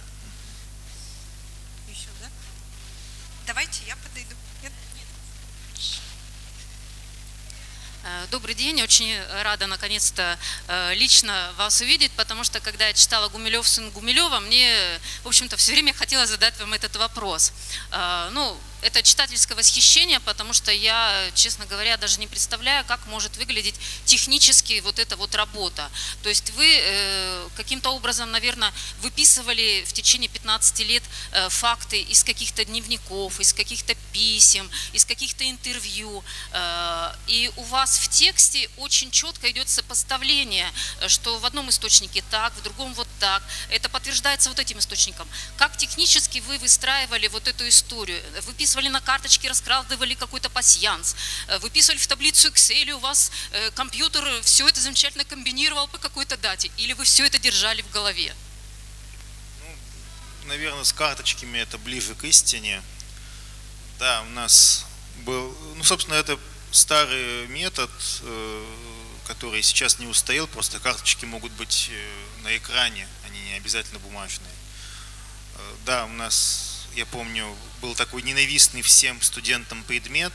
Еще, да? Давайте я подойду. Нет? Добрый день, очень рада наконец-то лично вас увидеть, потому что когда я читала «Гумилев, сын Гумилева», мне, в общем-то, все время хотелось задать вам этот вопрос. Ну, это читательское восхищение, потому что я, честно говоря, даже не представляю, как может выглядеть технически вот эта вот работа. То есть вы э, каким-то образом, наверное, выписывали в течение пятнадцати лет э, факты из каких-то дневников, из каких-то писем, из каких-то интервью. Э, и у вас в тексте очень четко идет сопоставление, что в одном источнике так, в другом вот так. Это подтверждается вот этим источником. Как технически вы выстраивали вот эту историю? Выписывали на карточке, раскладывали какой-то пасьянс, выписывали в таблицу Excel, у вас компьютер все это замечательно комбинировал по какой-то дате, или вы все это держали в голове? Ну, наверное, с карточками это ближе к истине. Да, у нас был, ну, собственно, это старый метод, который сейчас не устоял, просто карточки могут быть на экране, они не обязательно бумажные. Да, у нас, я помню, был такой ненавистный всем студентам предмет.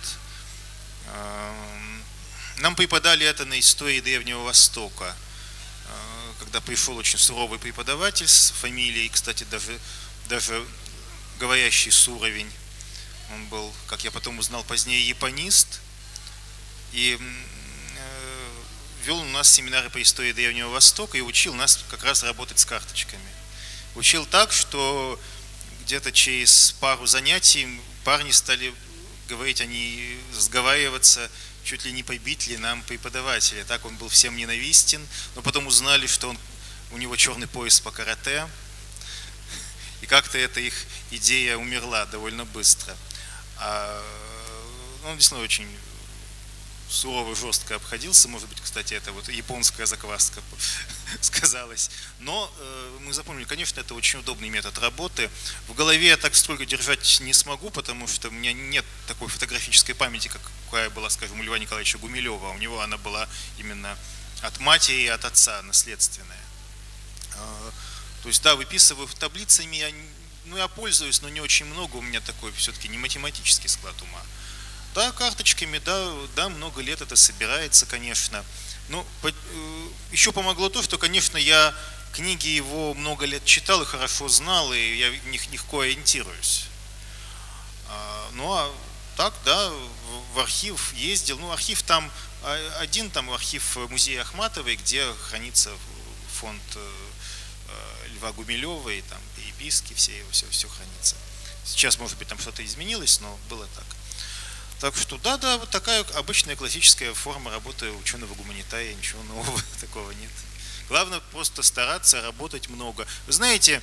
Нам преподали это на истории Древнего Востока, когда пришел очень суровый преподаватель с фамилией, кстати, даже, даже говорящий с уровень. Он был, как я потом узнал позднее, японист. И вел у нас семинары по истории Древнего Востока и учил нас как раз работать с карточками. Учил так, что где-то через пару занятий парни стали говорить, они сговариваться, чуть ли не побить ли нам преподавателя. Так он был всем ненавистен, но потом узнали, что он, у него черный пояс по карате, и как-то эта их идея умерла довольно быстро. А, он действительно очень сурово, жестко обходился, может быть, кстати, это вот японская закваска сказалась. Но э, мы запомнили, конечно, это очень удобный метод работы. В голове я так строго держать не смогу, потому что у меня нет такой фотографической памяти, какая была, скажем, у Льва Николаевича Гумилева. У него она была именно от матери и от отца, наследственная. Э, то есть, да, выписываю таблицами, я, ну, я пользуюсь, но не очень много, у меня такой все-таки не математический склад ума. Да, карточками, да, да, много лет это собирается, конечно. Но еще помогло то, что, конечно, я книги его много лет читал и хорошо знал, и я в них легко ориентируюсь. Ну, а так, да, в архив ездил. Ну, архив там один, там архив музея Ахматовой, где хранится фонд Льва Гумилева, и там переписки, все, все, все хранится. Сейчас, может быть, там что-то изменилось, но было так. Так что да, да, вот такая обычная классическая форма работы ученого-гуманитария, ничего нового такого нет. Главное просто стараться, работать много. Вы знаете,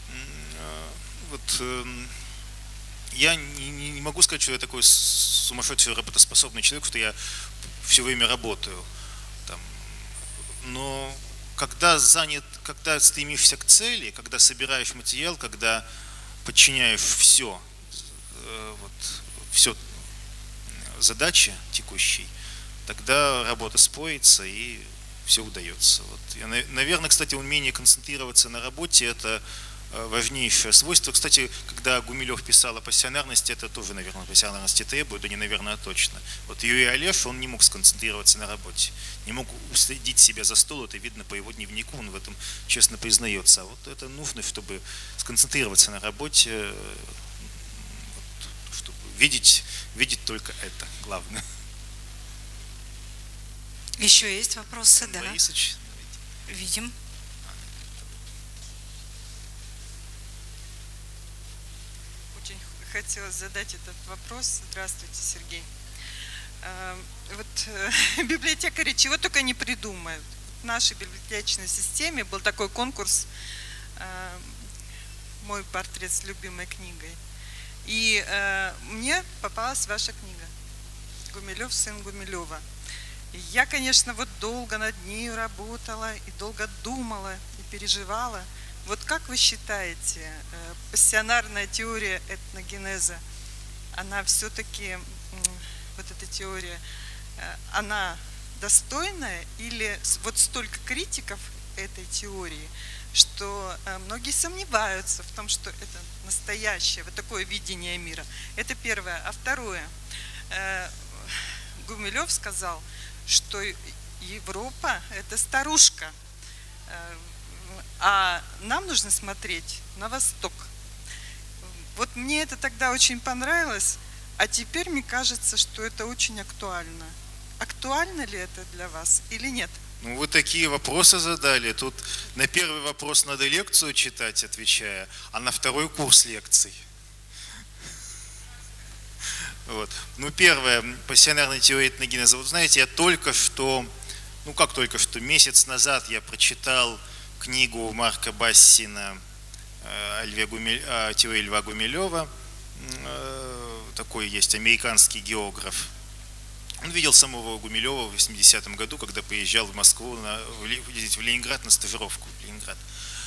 вот я не, не могу сказать, что я такой сумасшедший работоспособный человек, что я все время работаю. Там, но когда занят, когда стремишься к цели, когда собираешь материал, когда подчиняешь все, вот, все задачи текущей, тогда работа споится и все удается. Вот. Я, наверное, кстати, умение концентрироваться на работе – это важнейшее свойство. Кстати, когда Гумилев писал о пассионарности, это тоже, наверное, пассионарности требует, да не, наверное, а точно. Вот Юрий Олеш, он не мог сконцентрироваться на работе, не мог уследить себя за стол, это видно по его дневнику, он в этом честно признается. А вот это нужно, чтобы сконцентрироваться на работе, вот, чтобы видеть, видеть только это, главное. Еще есть вопросы? Да. Борисович, видим. Очень хотелось задать этот вопрос. Здравствуйте, Сергей. Вот библиотекари чего только не придумают. В нашей библиотечной системе был такой конкурс «Мой портрет с любимой книгой». И мне попалась ваша книга «Гумилев, сын Гумилева». Я, конечно, вот долго над ней работала и долго думала и переживала. Вот как вы считаете, пассионарная теория этногенеза, она все-таки, вот эта теория, она достойная или вот столько критиков этой теории, что многие сомневаются в том, что это настоящее, вот такое видение мира? Это первое. А второе, Гумилев сказал, что Европа – это старушка, а нам нужно смотреть на восток. Вот мне это тогда очень понравилось, а теперь мне кажется, что это очень актуально. Актуально ли это для вас или нет? Ну, вы такие вопросы задали. Тут на первый вопрос надо лекцию читать, отвечая, а на второй курс лекций. Вот. Ну, первое, пассионарная теория этногенеза. Вот знаете, я только что, ну как только что, месяц назад я прочитал книгу Марка Бассина о, Льве Гумиль... о теории Льва Гумилева. Такой есть американский географ. Он видел самого Гумилева в восьмидесятом году, когда приезжал в Москву, на, в Ленинград на стажировку. В Ленинград.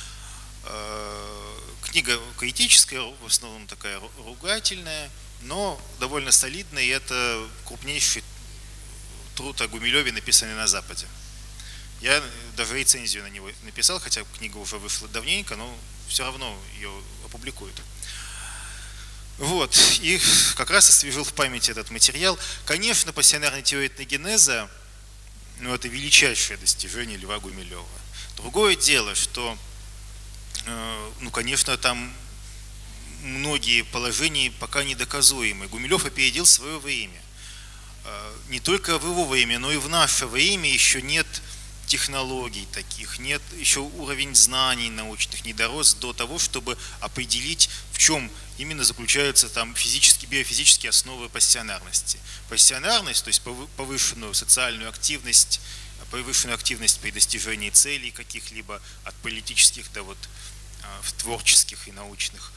Книга критическая, в основном такая ругательная, но довольно солидная, и это крупнейший труд о Гумилеве, написанный на Западе. Я даже рецензию на него написал, хотя книга уже вышла давненько, но все равно ее опубликуют. Вот, и как раз освежил в памяти этот материал. Конечно, пассионарная теория этногенеза, ну, это величайшее достижение Льва Гумилева. Другое дело, что, ну, конечно, там многие положения пока недоказуемы. Гумилев опередил свое время. Не только в его время, но и в наше время еще нет технологий таких, нет еще уровень знаний научных не дорос до того, чтобы определить, в чем именно заключаются там физические, биофизические основы пассионарности. Пассионарность, то есть повышенную социальную активность, повышенную активность при достижении целей каких-либо, от политических до вот творческих и научных,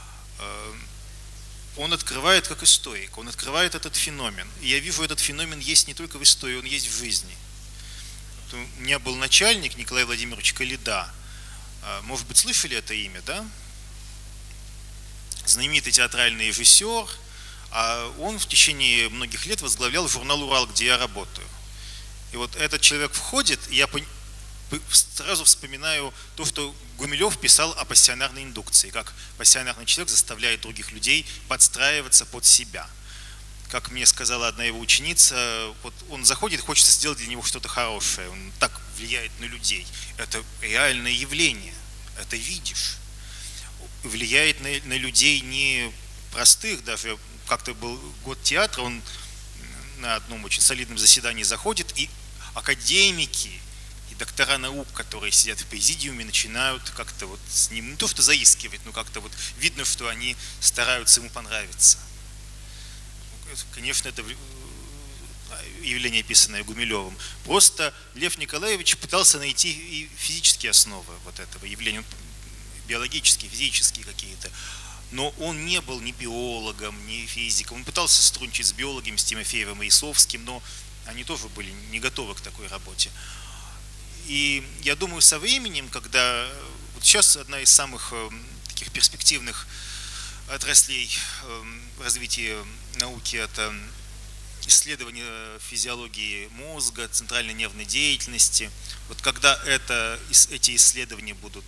он открывает как историк, он открывает этот феномен. И я вижу, этот феномен есть не только в истории, он есть в жизни. Вот у меня был начальник Николай Владимирович Калида. Может быть, слышали это имя, да? Знаменитый театральный режиссер. А он в течение многих лет возглавлял журнал «Урал», где я работаю. И вот этот человек входит, и я сразу вспоминаю то, что Гумилев писал о пассионарной индукции, как пассионарный человек заставляет других людей подстраиваться под себя. Как мне сказала одна его ученица, вот он заходит, хочется сделать для него что-то хорошее, он так влияет на людей. Это реальное явление, это видишь. Влияет на, на людей не простых, даже как-то был год театра, он на одном очень солидном заседании заходит, и академики, доктора наук, которые сидят в президиуме, начинают как-то вот с ним, не то что заискивать, но как-то вот видно, что они стараются ему понравиться. Конечно, это явление, описанное Гумилевым. Просто Лев Николаевич пытался найти и физические основы вот этого явления, биологические, физические какие-то. Но он не был ни биологом, ни физиком. Он пытался сотрудничать с биологами, с Тимофеевым и Исовским, но они тоже были не готовы к такой работе. И я думаю, со временем, когда вот сейчас одна из самых таких перспективных отраслей развития науки – это исследование физиологии мозга, центральной нервной деятельности. Вот когда это, эти исследования будут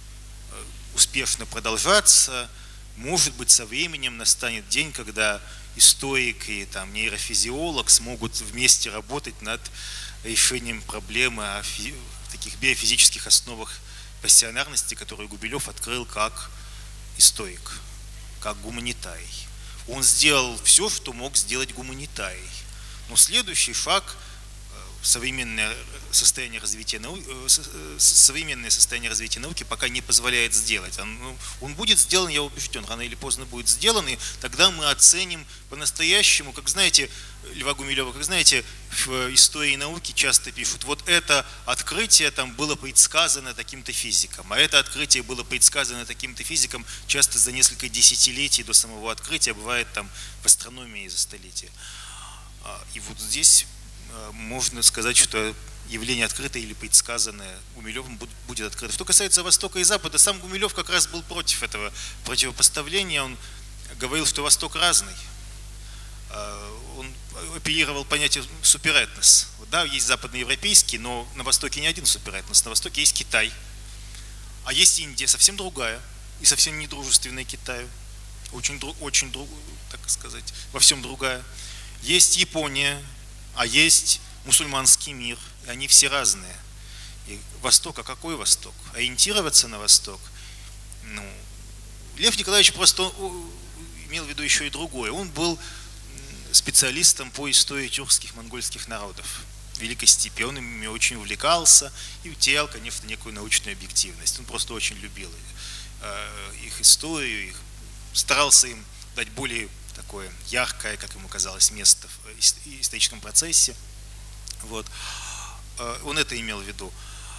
успешно продолжаться, может быть, со временем настанет день, когда историк и там, нейрофизиолог смогут вместе работать над решением проблемы о фи- таких биофизических основах пассионарности, которую Гумилев открыл как историк, как гуманитарий. Он сделал все, что мог сделать гуманитарий. Но следующий шаг – современное состояние развития науки, современное состояние развития науки пока не позволяет сделать. Он, он будет сделан, я убежден, рано или поздно будет сделан, и тогда мы оценим по-настоящему, как знаете, Льва Гумилева, как знаете, в истории науки часто пишут, вот это открытие там было предсказано таким-то физиком, а это открытие было предсказано таким-то физиком часто за несколько десятилетий до самого открытия, бывает там в астрономии за столетия. И вот здесь можно сказать, что явление открытое или предсказанное Гумилевым будет открыто. Что касается Востока и Запада, сам Гумилев как раз был против этого противопоставления. Он говорил, что Восток разный. Он оперировал понятие суперэтнос. Да, есть западноевропейский, но на Востоке не один суперэтнос. На Востоке есть Китай, а есть Индия, совсем другая и совсем не дружественная Китаю. Очень, очень, так сказать, во всем другая. Есть Япония, а есть мусульманский мир, и они все разные. И Восток, а какой Восток? Ориентироваться на Восток? Ну, Лев Николаевич просто имел в виду еще и другое. Он был специалистом по истории тюркских монгольских народов Великой Степи. Он ими очень увлекался и утерял, конечно, некую научную объективность. Он просто очень любил их историю, их, старался им дать более такое яркое, как ему казалось, место в историческом процессе. Вот. Он это имел в виду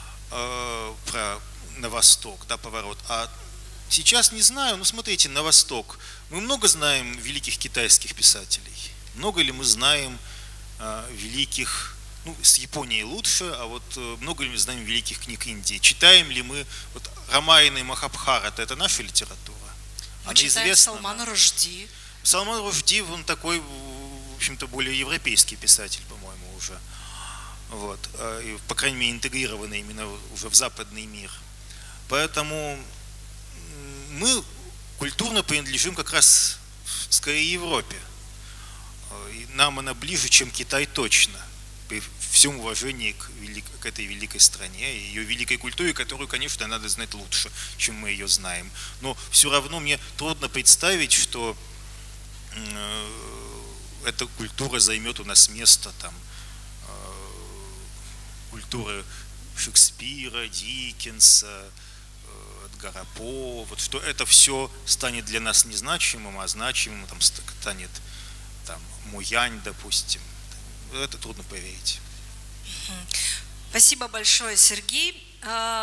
про на восток, да, поворот. А сейчас не знаю, ну смотрите, на восток. Мы много знаем великих китайских писателей. Много ли мы знаем великих, ну, с Японией лучше, а вот много ли мы знаем великих книг Индии? Читаем ли мы, вот Рамаяна и Махабхарата, это наша литература? Мы читаем Салмана Рушди. Салман Рушди, он такой, в общем-то, более европейский писатель, по-моему, уже. Вот. И, по крайней мере, интегрированный именно уже в западный мир. Поэтому мы культурно принадлежим как раз скорее Европе. И нам она ближе, чем Китай точно. При всем уважении к, велик... к этой великой стране и ее великой культуре, которую, конечно, надо знать лучше, чем мы ее знаем. Но все равно мне трудно представить, что эта культура займет у нас место там, культуры Шекспира, Диккенса, Эдгара По, вот что это все станет для нас незначимым, а значимым там, станет там, Муянь, допустим. Это трудно поверить. Спасибо большое, Сергей.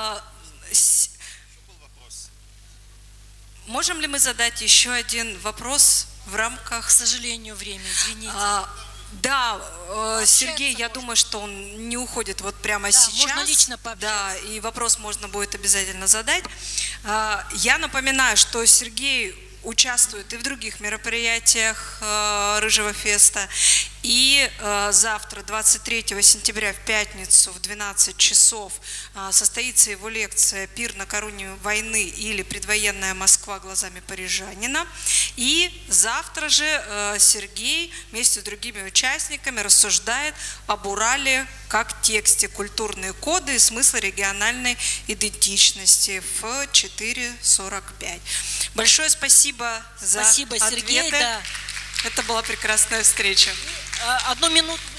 Можем ли мы задать еще один вопрос в рамках... К сожалению, время, извините. А, да, э, Сергей, я думаю, что он не уходит вот прямо да, сейчас. Можно лично пообщаться. Да, и вопрос можно будет обязательно задать. А, я напоминаю, что Сергей участвует и в других мероприятиях э, Рыжего феста. И э, завтра, двадцать третьего сентября, в пятницу, в двенадцать часов, э, состоится его лекция «Пир накануне войны» или «Предвоенная Москва глазами парижанина». И завтра же э, Сергей вместе с другими участниками рассуждает об Урале как тексте «Культурные коды и смысл региональной идентичности» в четыре сорок пять. Большое спасибо за спасибо, ответы. Сергей, да. Это была прекрасная встреча. Одну минуту.